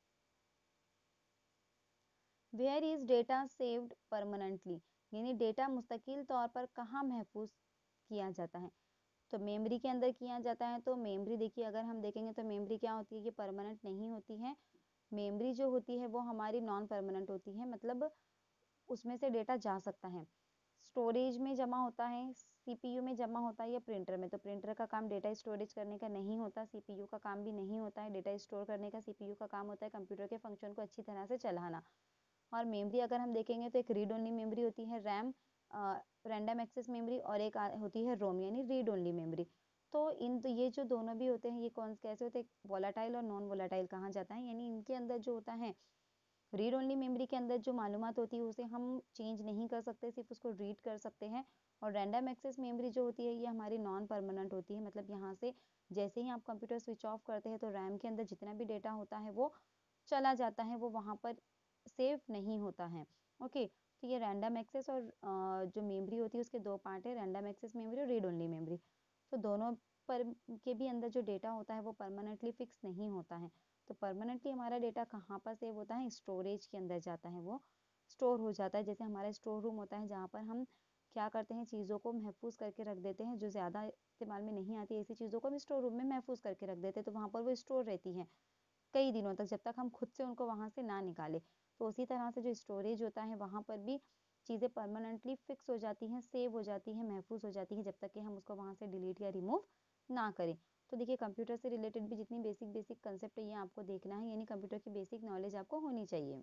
where is data saved permanently, यानी डेटा मुस्तकिल तौर पर कहाँ महफूज किया जाता है। तो मेमोरी के अंदर किया जाता है। तो मेमोरी देखिए अगर हम देखेंगे तो मेमोरी क्या होती है, ये परमानेंट नहीं होती है। मेमोरी जो होती है वो हमारी नॉन परमानेंट होती है, मतलब उसमें से डेटा जा सकता है, स्टोरेज में जमा होता है, सीपीयू में जमा होता है, या प्रिंटर में। तो प्रिंटर का काम डेटा स्टोरेज करने का नहीं होता, सीपीयू का काम भी नहीं होता है डेटा स्टोर करने का, सीपीयू का काम होता है कंप्यूटर के फंक्शन को अच्छी तरह से चलाना। और मेमोरी अगर हम देखेंगे तो एक रीड ओनली मेमोरी होती है रैम, रैंडम एक्सेस मेमोरी, और एक होती है रोम यानी रीड ओनली मेमोरी। तो ये जो दोनों भी होते हैं ये कौन कैसे होते हैं, वोलाटाइल और नॉन वोलाटाइल कहा जाता है, यानी इनके अंदर जो होता है रीड ओनली मेमोरी के अंदर जो मालूमात होती है उसे हम चेंज नहीं कर सकते, सिर्फ उसको रीड कर सकते हैं। और रैंडम एक्सेस मेमोरी जो होती है ये हमारी नॉन परमानेंट होती है, मतलब यहाँ से जैसे ही आप कंप्यूटर स्विच ऑफ करते हैं तो रैम के अंदर जितना भी डेटा होता है वो चला जाता है, वो वहाँ पर सेव नहीं होता है। ओके, तो ये रैंडम एक्सेस और जो मेमोरी होती है उसके दो पार्ट है, रैंडम एक्सेस मेमोरी और रीड ओनली मेमोरी। तो दोनों पर के भी अंदर जो डेटा होता है वो परमानेंटली फिक्स नहीं होता है। तो परमानेंटली हमारा डेटा कहाँ पर सेव होता है, स्टोरेज के अंदर जाता है वो। स्टोर हो जाता है। जैसे हमारा स्टोर रूम होता है जहाँ पर हम क्या करते हैं, चीज़ों को महफूज करके रख देते हैं, जो ज़्यादा इस्तेमाल में नहीं आती ऐसी चीज़ों को हम स्टोर रूम में महफूज करके रख देते हैं, तो वहाँ पर वो स्टोर रहती हैं कई दिनों तक, जब तक हम खुद से उनको वहाँ से ना निकालें। तो उसी तरह से जो स्टोरेज होता है वहाँ पर भी चीज़ें परमानेंटली फिक्स हो जाती हैं, सेव हो जाती हैं, महफूज हो जाती हैं, जब तक कि हम उसको वहाँ से डिलीट या रिमूव ना करें। तो देखिए कंप्यूटर से रिलेटेड भी जितनी बेसिक कंसेप्ट है ये आपको देखना है, यानी कंप्यूटर की बेसिक नॉलेज आपको होनी चाहिए।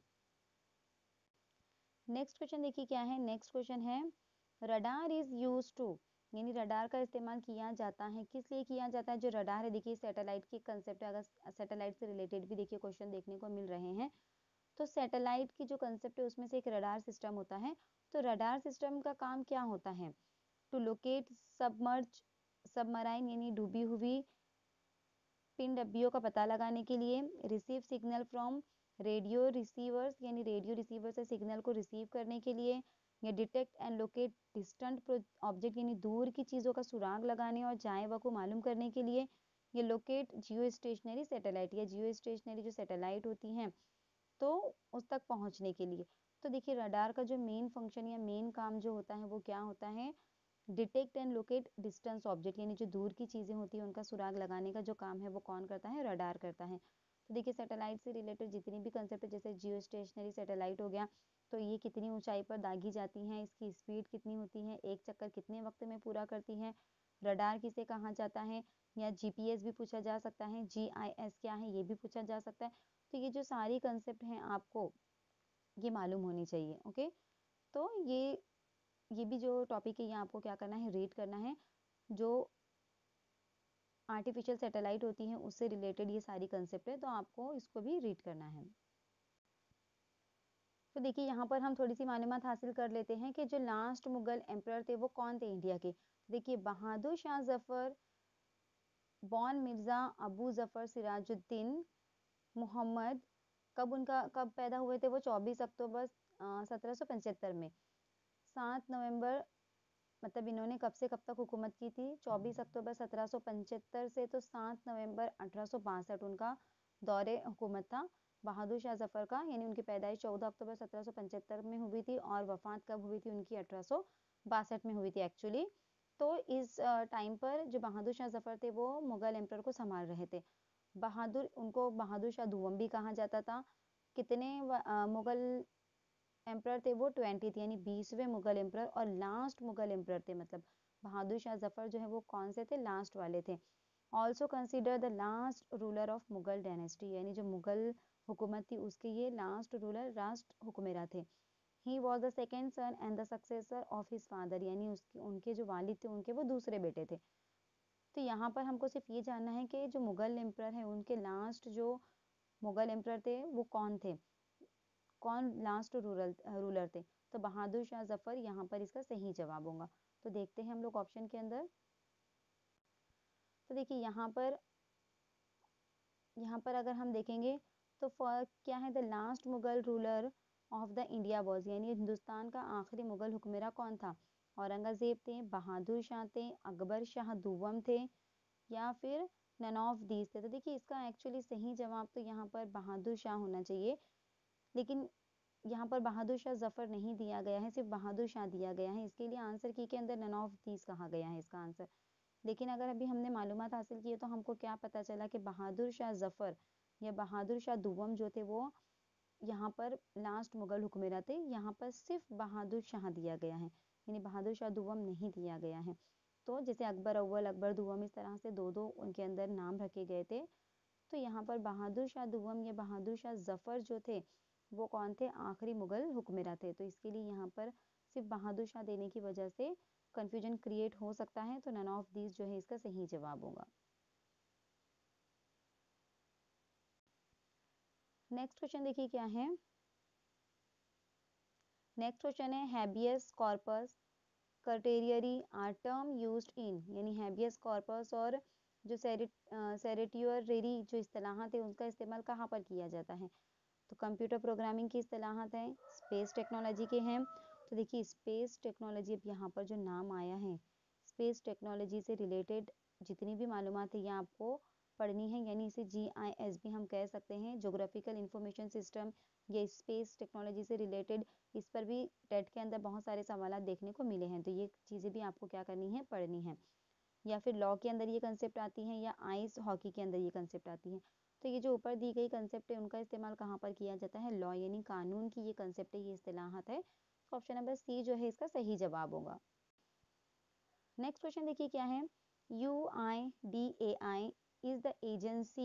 नेक्स्ट क्वेश्चन देखिए क्या है। नेक्स्ट क्वेश्चन है रडार इज यूज टू, यानी रडार का इस्तेमाल किया जाता है, किस लिए किया जाता है। जो रडार है देखिए सैटेलाइट की कंसेप्ट है, अगर सैटेलाइट से रिलेटेड भी देखिए क्वेश्चन देखने को मिल रहे हैं, तो सैटेलाइट की जो कंसेप्ट है उसमें से एक रडार सिस्टम होता है। तो रडार सिस्टम का काम क्या होता है, टू लोकेट सबमर्ज सबमराइन, यानी डूबी हुई पिनडब्बियों का पता लगाने के लिए, receive signal from radio receivers, यानी रेडियो रिसीवर से सिग्नल को रिसीव करने के लिए, या detect and locate distant object, यानी दूर की चीज़ों का सुराग लगाने और जाए वह को मालूम करने के लिए, ये लोकेट जियो स्टेशनरी सैटेलाइट, या जियो स्टेशनरी जो सैटेलाइट होती हैं तो उस तक पहुंचने के लिए। तो देखिए रडार का जो मेन फंक्शन या मेन काम जो होता है वो क्या होता है, detect and locate distance object, यानी जो दूर की चीज़ें होती हैं उनका सुराग लगाने का जो काम है वो कौन करता है, रडार करता है। तो देखिए सैटेलाइट से रिलेटेड जितनी भी कंसेप्ट है, जैसे जियो स्टेशनरी सैटेलाइट हो गया, तो ये कितनी ऊंचाई पर दागी जाती हैं, इसकी स्पीड कितनी होती है, एक चक्कर कितने वक्त में पूरा करती है, रडार किसे कहा जाता है, या जीपीएस भी पूछा जा सकता है, जीआईएस क्या है ये भी पूछा जा सकता है। तो ये जो सारी कंसेप्ट हैं आपको ये मालूम होनी चाहिए। ओके, तो ये भी जो टॉपिक है ये आपको क्या करना है, रीड करना है। जो आर्टिफिशियल सैटेलाइट होती हैं उससे रिलेटेड ये सारी कंसेप्ट है, तो आपको इसको भी रीड करना है। तो देखिए यहाँ पर हम थोड़ी सी मालूमात हासिल कर लेते हैं कि जो लास्ट मुगल एम्परर थे वो कौन थे इंडिया के। देखिए बहादुर शाह जफर बॉन मिर्जा अबू जफर सिराजुद्दीन मोहम्मद, कब पैदा हुए थे वो 24 अक्टूबर 1775 में। 7 नवंबर, मतलब इन्होंने कब से कब तक हुकूमत की थी, 24 अक्टूबर 1775 से तो 7 नवंबर 1862 उनका दौरे हुकूमत था बहादुर शाह जफर का, यानी उनकी पैदाइश 14 अक्टूबर 1775 में हुई थी और वफात कब हुई थी उनकी 1862 में हुई थी एक्चुअली। तो इस टाइम पर जो बहादुर शाह जफर थे वो मुगल एम्पर को संभाल रहे थे। उनको बहादुर शाह दुवम भी कहा जाता था। कितने मुगल एम्प्रर थे वो 20 थे, यानी 20वें मुगल एम्प्रर और लास्ट मुगल एम्प्रर थे, मतलब बहादुर शाह जफर जो है वो कौन से थे, लास्ट वाले थे। Also consider the last ruler of Mughal dynasty, यानी जो मुगल हुकूमत थी उसके ये लास्ट रूलर, लास्ट हुक्मरान थे। He was the second son and the successor of his father, यानी उनके जो वालिद थे उनके वो दूसरे बेटे थे। तो यहाँ पर हमको सिर्फ ये जानना है कि जो मुगल एम्प्रर है उनके लास्ट जो मुगल एम्प्रर थे वो कौन थे, कौन लास्ट रूलर थे। तो बहादुर शाह जफर यहाँ पर इसका सही जवाब होगा। तो देखते हैं हम लोग ऑप्शन के अंदर। तो देखिए यहाँ पर अगर हम देखेंगे तो क्या है, the last Mughal ruler of the India was, यानी हिंदुस्तान का आखिरी मुगल हुक्मरान कौन था, औरंगजेब थे, बहादुर शाह थे, अकबर शाह दुर्रम थे, या फिर नन ऑफ दीज थे। तो देखिए इसका एक्चुअली सही जवाब तो यहाँ पर बहादुर शाह होना चाहिए, लेकिन यहाँ पर बहादुर शाह जफर नहीं दिया गया है, सिर्फ बहादुर शाह दिया गया है, इसके लिए आंसर की के अंदर नन ऑफ दीज कहा गया है इसका आंसर। लेकिन अगर अभी हमने मालूमात हासिल की है तो हमको क्या पता चला कि बहादुर शाह जफर या बहादुर शाह दुर्रम जो थे वो यहाँ पर लास्ट मुगल हुक्मरान थे, यहाँ पर सिर्फ बहादुर शाह दिया गया है, यानी बहादुर शाह दुर्रम नहीं दिया गया है। तो जैसे अकबर अव्वल, अकबर दुर्रम, इस तरह से दो दो उनके अंदर नाम रखे गए थे। तो यहाँ पर बहादुर शाह दुर्रम या बहादुर शाह जफर जो थे वो कौन थे, आखिरी मुगल हुक्मरान थे। तो इसके लिए यहाँ पर सिर्फ बहादुर शाह देने की वजह से कंफ्यूजन क्रिएट हो सकता है, तो नन ऑफ दीज जो है इसका सही जवाब होगा। नेक्स्ट क्वेश्चन देखिए क्या है। नेक्स्ट क्वेश्चन है habeas corpus certiorari are term used in, यानी हैबियस कॉर्पस और जो सेरेटियरी जो इस्तेलाहात है उसका इस्तेमाल कहाँ पर किया जाता है। तो कंप्यूटर प्रोग्रामिंग की इस्तेलाहात हैं, स्पेस टेक्नोलॉजी के हैं। तो देखिए स्पेस टेक्नोलॉजी, अब यहाँ पर जो नाम आया है स्पेस टेक्नोलॉजी से रिलेटेड जितनी भी मालूमात है ये आपको पढ़नी है, यानी इसे GIS भी हम कह सकते हैं, जोग्राफिकल इंफॉर्मेशन सिस्टम या स्पेस टेक्नोलॉजी से रिलेटेड। इस पर भी टेट के अंदर बहुत सारे सवाल देखने को मिले हैं, तो ये चीज़ें भी आपको क्या करनी है, पढ़नी है। या फिर लॉ के अंदर ये कंसेप्ट आती हैं, या आइस हॉकी के अंदर ये कंसेप्ट आती हैं। तो ये जो ऊपर दी गई कंसेप्ट है उनका इस्तेमाल कहाँ पर किया जाता है, लॉ यानी कानून की ये कंसेप्ट है, ये इस्तिलाहत है। तो ऑप्शन नंबर सी जो है इसका सही जवाब होगा। नेक्स्ट क्वेश्चन देखिए क्या है, UIDAI is the agency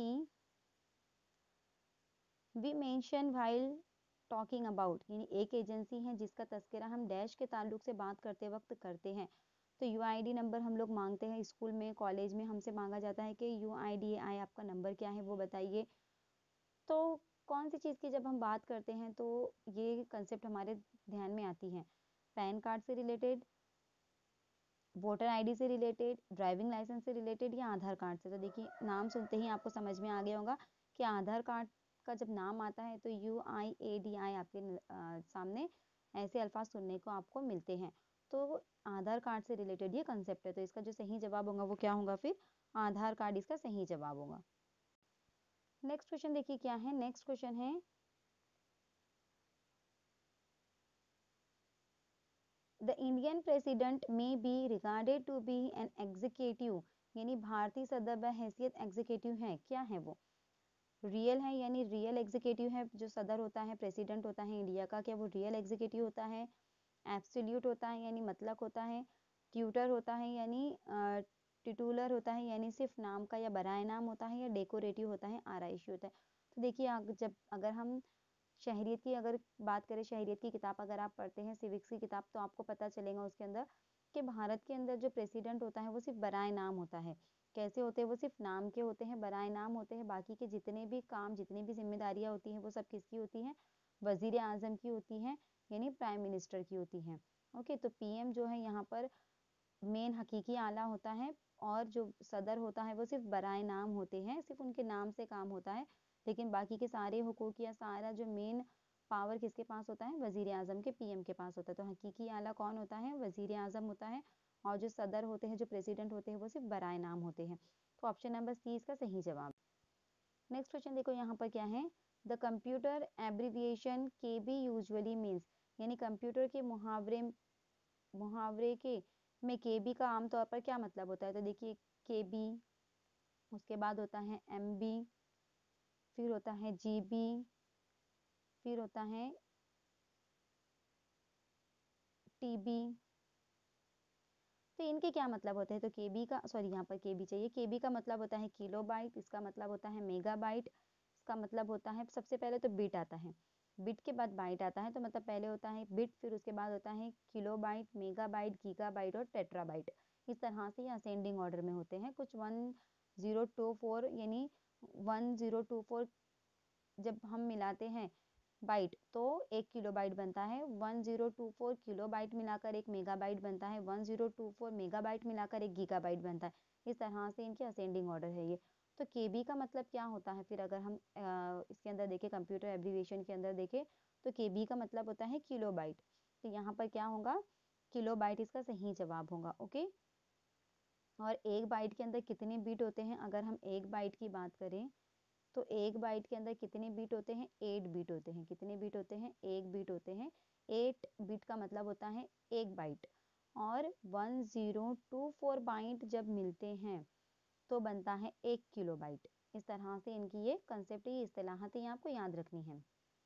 we mention while talking about, यानी एक एजेंसी है जिसका तस्करा हम डैश के ताल्लुक से बात करते वक्त करते हैं। तो UID नंबर हम लोग मांगते हैं, स्कूल में कॉलेज में हमसे मांगा जाता है कि UIDAI आपका नंबर क्या है वो बताइए। तो कौन सी चीज़ की जब हम बात करते हैं तो ये कंसेप्ट हमारे ध्यान में आती है, पैन कार्ड से रिलेटेड, वोटर ID से रिलेटेड, ड्राइविंग लाइसेंस से रिलेटेड, या आधार कार्ड से। तो देखिए नाम सुनते ही आपको समझ में आ गया होगा कि आधार कार्ड का जब नाम आता है तो UIADI आपके सामने ऐसे अल्फाज सुनने को आपको मिलते हैं। तो आधार कार्ड से रिलेटेड ये कंसेप्ट है, तो इसका जो सही जवाब होगा वो क्या होगा, फिर आधार कार्ड इसका सही जवाब होगा। नेक्स्ट क्वेश्चन देखिए क्या है, नेक्स्ट क्वेश्चन है the Indian president may be regarded to be an executive, यानी भारतीय सदर बहैसियत एग्जीक्यूटिव है, क्या है वो, रियल है यानी रियल एग्जीक्यूटिव है, जो सदर होता है प्रेसिडेंट होता है इंडिया का, क्या वो रियल एग्जीक्यूटिव होता है, एब्सोल्यूट होता है यानी मतलब होता है, ट्यूटर होता है यानी टिटुलर होता है यानी सिर्फ नाम का या बराए नाम होता है, या डेकोरेटिव होता है आरआईशी होता है। तो देखिए जब अगर हम शहरियत की अगर बात करें, शहरियत की किताब अगर आप पढ़ते हैं, सिविक्स की किताब, तो आपको पता चलेगा उसके अंदर कि भारत के अंदर जो प्रेसिडेंट होता है वो सिर्फ बराए नाम होता है। कैसे होते हैं, वो सिर्फ नाम के होते हैं, बराए नाम होते हैं, बाकी के जितने भी काम जितनी भी जिम्मेदारियां होती हैं वो सब किसकी होती हैं, वजीर आजम की होती हैं, यानी प्राइम मिनिस्टर की होती हैं। ओके, तो PM जो है यहाँ पर मेन हकीकी आला होता है, और जो सदर होता है वो सिर्फ बराए नाम होते हैं, सिर्फ उनके नाम से काम होता है, लेकिन बाकी के सारे हुकूक या सारा जो मेन पावर किसके पास होता है, वजीर आजम के PM के पास होता है। तो हकीकी आला कौन होता है, वजीर आजम होता है, और जो सदर होते हैं, जो प्रेसिडेंट होते हैं, वो सिर्फ बराए नाम होते हैं। तो ऑप्शन नंबर सी इसका सही जवाब। नेक्स्ट क्वेश्चन देखो यहाँ पर क्या है, the computer abbreviation KB usually means, यानी कंप्यूटर के मुहावरे के में KB का आमतौर पर क्या मतलब होता है। तो देखिए KB, उसके बाद होता है MB, फिर होता है GB, फिर होता है TB। तो इनके क्या मतलब होते हैं, तो KB का, सॉरी यहाँ पर KB चाहिए, KB का मतलब होता है किलोबाइट, इसका मतलब होता है मेगाबाइट, इसका मतलब होता है, सबसे पहले तो बिट आता है, बिट के बाद बाइट आता है, तो मतलब पहले होता है बिट, फिर उसके बाद होता है किलोबाइट, मेगाबाइट, गीगाबाइट और टेट्राबाइट। इस तरह से ये असेंडिंग ऑर्डर में होते हैं। कुछ 1024 यानी 1024 जब हम मिलाते हैं बाइट तो 1 किलोबाइट बनता है, 1024 किलोबाइट मिलाकर 1 मेगाबाइट बनता है, 1024 मेगाबाइट मिलाकर 1 गीगाबाइट बनता है। इस तरह से इनके असेंडिंग ऑर्डर है ये। तो KB का मतलब क्या होता है, फिर अगर हम इसके अंदर देखें, कंप्यूटर एब्रीविएशन के अंदर देखें, तो KB का मतलब होता है किलोबाइट। तो यहाँ पर क्या होगा, किलोबाइट इसका सही जवाब होगा। ओके, और 1 बाइट के अंदर कितने बीट होते हैं, अगर हम 1 बाइट की बात करें तो 1 बाइट के अंदर कितने बीट होते हैं, 8 बीट होते हैं। कितने बीट होते हैं, 1 बीट होते हैं। 8 बीट का मतलब होता है 1 बाइट, और 1024 बाइट जब मिलते हैं तो बनता है 1 किलोबाइट। इस तरह से इनकी ये कंसेप्ट, ये इस्तिलाहत है, आपको याद रखनी है।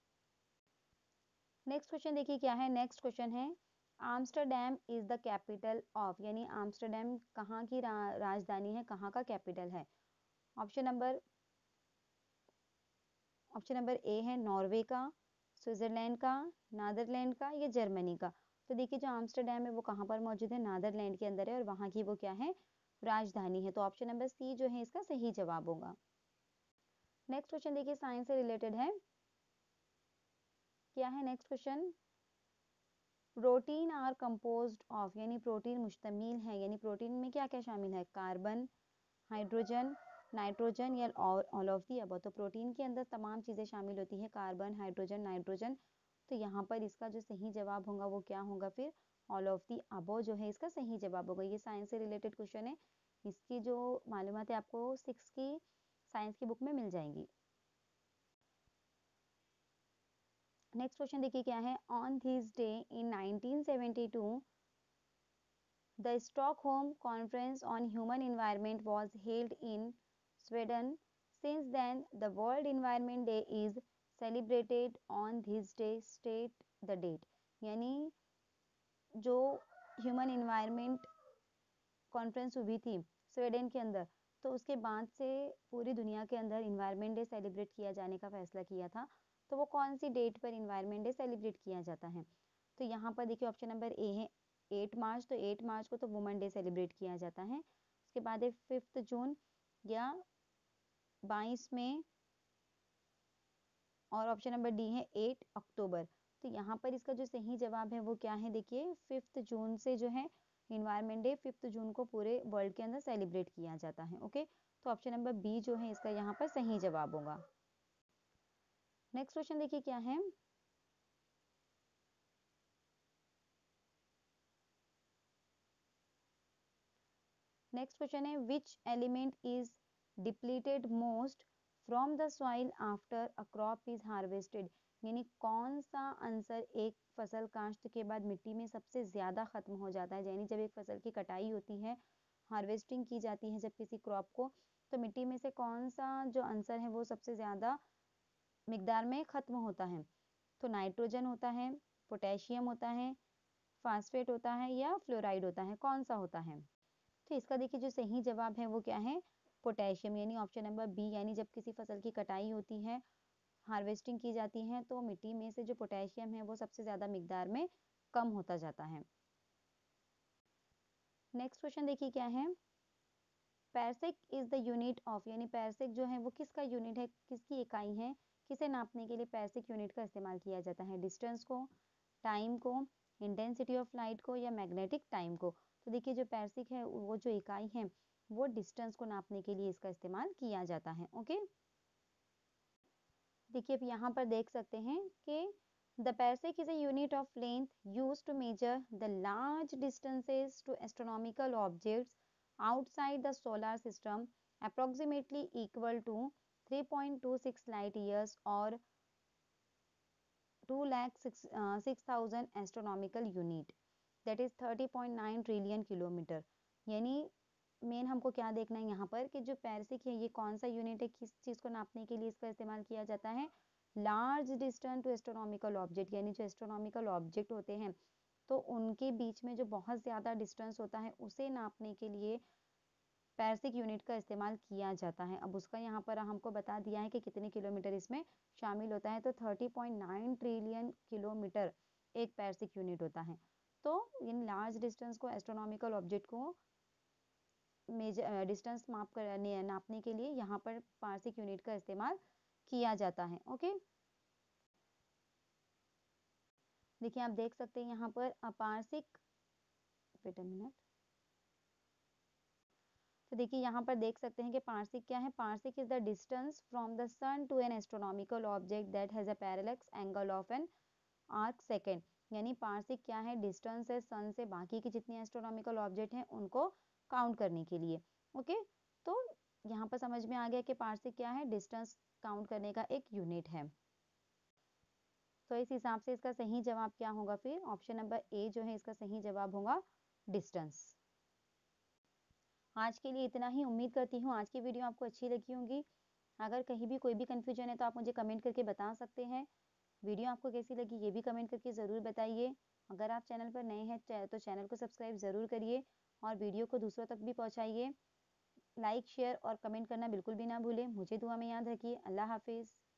नेक्स्ट क्वेश्चन देखिए क्या है, नेक्स्ट क्वेश्चन है Amsterdam is the capital of, यानी आम्स्टरडैम कहाँ की राजधानी है, कहाँ का कैपिटल है। ऑप्शन नंबर ए है नॉर्वे का, स्विट्जरलैंड का, नीदरलैंड का, या जर्मनी का। तो देखिए जो आम्स्टरडैम है वो कहाँ पर मौजूद है, नीदरलैंड के अंदर है, और वहाँ की वो क्या है, राजधानी है। तो ऑप्शन नंबर सी जो है इसका सही जवाब होगा। नेक्स्ट क्वेश्चन देखिए साइंस से रिलेटेड है, क्या है next question, protein are composed of, यानी प्रोटीन मुश्तमिल है, यानी प्रोटीन में क्या क्या शामिल है, कार्बन, हाइड्रोजन, नाइट्रोजन, या ऑल ऑफ दी अबव। तो प्रोटीन के अंदर तमाम चीज़ें शामिल होती हैं, कार्बन, हाइड्रोजन, नाइट्रोजन। तो यहाँ पर इसका जो सही जवाब होगा वो क्या होगा, फिर ऑल ऑफ दी अबव जो है इसका सही जवाब होगा। ये साइंस से रिलेटेड क्वेश्चन है, इसकी जो मालूमात है आपको साइंस की बुक में मिल जाएंगी। नेक्स्ट क्वेश्चन देखिए क्या है। On this day in 1972 the Stockholm conference on human environment was held in Sweden. Since then the world environment day is celebrated on this day, state the date. यानी जो human environment conference हुई थी Sweden के अंदर, तो उसके बाद से पूरी दुनिया के अंदर इन्वायरमेंट डे सेलिब्रेट किया जाने का फैसला किया था। तो वो कौन सी डेट पर इन्वायरमेंट डे सेलिब्रेट किया जाता है? तो यहाँ पर देखिए ऑप्शन नंबर ए है 8 मार्च। तो 8 मार्च को तो वुमेन डे सेलिब्रेट किया जाता है। उसके बाद है 5 जून या 22 मई, और ऑप्शन नंबर डी है 8 अक्टूबर। तो यहाँ पर इसका जो सही जवाब है वो क्या है? देखिए 5 जून से जो है इन्वायरमेंट डे 5 जून को पूरे वर्ल्ड के अंदर सेलिब्रेट किया जाता है। ओके, तो ऑप्शन नंबर बी जो है इसका यहाँ पर सही जवाब होगा। नेक्स्ट क्वेश्चन देखिए क्या है। नेक्स्ट क्वेश्चन है which element is depleted most from the soil after a crop is harvested. यानी कौन सा आंसर एक फसल काश्त के बाद मिट्टी में सबसे ज्यादा खत्म हो जाता है। यानी जब एक फसल की कटाई होती है, हार्वेस्टिंग की जाती है जब किसी क्रॉप को, तो मिट्टी में से कौन सा जो आंसर है वो सबसे ज्यादा मिकदार में खत्म होता है? तो नाइट्रोजन होता है, पोटेशियम होता है, फास्फेट होता है, या फ्लोराइड होता है? कौन सा होता है? तो इसका देखिए जो सही जवाब है वो क्या है? पोटेशियम, यानी ऑप्शन नंबर बी। यानी जब किसी फसल की कटाई होती है, हार्वेस्टिंग की जाती है, तो मिट्टी में से जो पोटेशियम है वो सबसे ज्यादा मिकदार में कम होता जाता है। नेक्स्ट क्वेश्चन देखिए क्या है। Parsec is the unit of, यानी पैरसेक जो है वो किसका यूनिट है, किसकी इकाई है? किसे नापने के लिए पैरसेक यूनिट का इस्तेमाल किया जाता है? डिस्टेंस को, टाइम को, इंटेंसिटी ऑफ लाइट को, या मैग्नेटिक टाइम को? तो देखिए जो पैरसेक है वो जो इकाई है वो डिस्टेंस को नापने के लिए इसका इस्तेमाल किया जाता है। ओके, देखिए अब यहाँ पर देख सकते हैं कि the parsec is a unit of length used to measure the large distances to astronomical objects outside the solar system, approximately equal to 3.26 light years or 2,06,000 astronomical unit, that is 30.9 trillion kilometre. यानी main हमको क्या देखना है यहाँ पर कि जो पैरसेक है ये कौन सा यूनिट है, किस चीज़ को नापने के लिए इसका इस्तेमाल किया जाता है? Large distance to astronomical object, यानी जो एस्ट्रोनॉमिकल ऑब्जेक्ट होते हैं तो उनके बीच में जो बहुत ज़्यादा डिस्टेंस होता है उसे नापने के लिए पैरसेक यूनिट का इस्तेमाल किया जाता है। अब उसका यहाँ पर हमको बता दिया है कि कितने किलोमीटर इसमें शामिल होता है। तो 30.9 ट्रिलियन किलोमीटर एक पैरसेक यूनिट होता है। तो इन लार्ज डिस्टेंस को, एस्ट्रोनॉमिकल ऑब्जेक्ट को मेजर डिस्टेंस नापने के लिए यहाँ पर पैरसेक यूनिट का इस्तेमाल किया जाता है। ओके, देखिए आप देख सकते हैं यहाँ पर पारसिक, वेट अ मिनट। तो देखिए यहाँ पर देख सकते हैं कि पारसिक क्या है? Parsec is the distance from the sun to an astronomical object that has a parallax angle of an arc second. यानी पारसिक क्या है? डिस्टेंस है सन से बाकी की जितनी एस्ट्रोनॉमिकल ऑब्जेक्ट हैं उनको काउंट करने के लिए। ओके, तो यहाँ पर समझ में आ गया कि पारसिक क्या है? डिस्टेंस काउंट करने का एक यूनिट है। तो इस हिसाब से इसका सही जवाब क्या होगा? फिर ऑप्शन नंबर ए जो है इसका सही जवाब होगा, डिस्टेंस। आज के लिए इतना ही। उम्मीद करती हूँ आज की वीडियो आपको अच्छी लगी होगी। अगर कहीं भी कोई भी कंफ्यूजन है तो आप मुझे कमेंट करके बता सकते हैं। वीडियो आपको कैसी लगी ये भी कमेंट करके ज़रूर बताइए। अगर आप चैनल पर नए हैं तो चैनल को सब्सक्राइब ज़रूर करिए और वीडियो को दूसरों तक भी पहुँचाइए। लाइक, शेयर और कमेंट करना बिल्कुल भी ना भूलें। मुझे दुआ में याद रखिए। अल्लाह हाफिज़।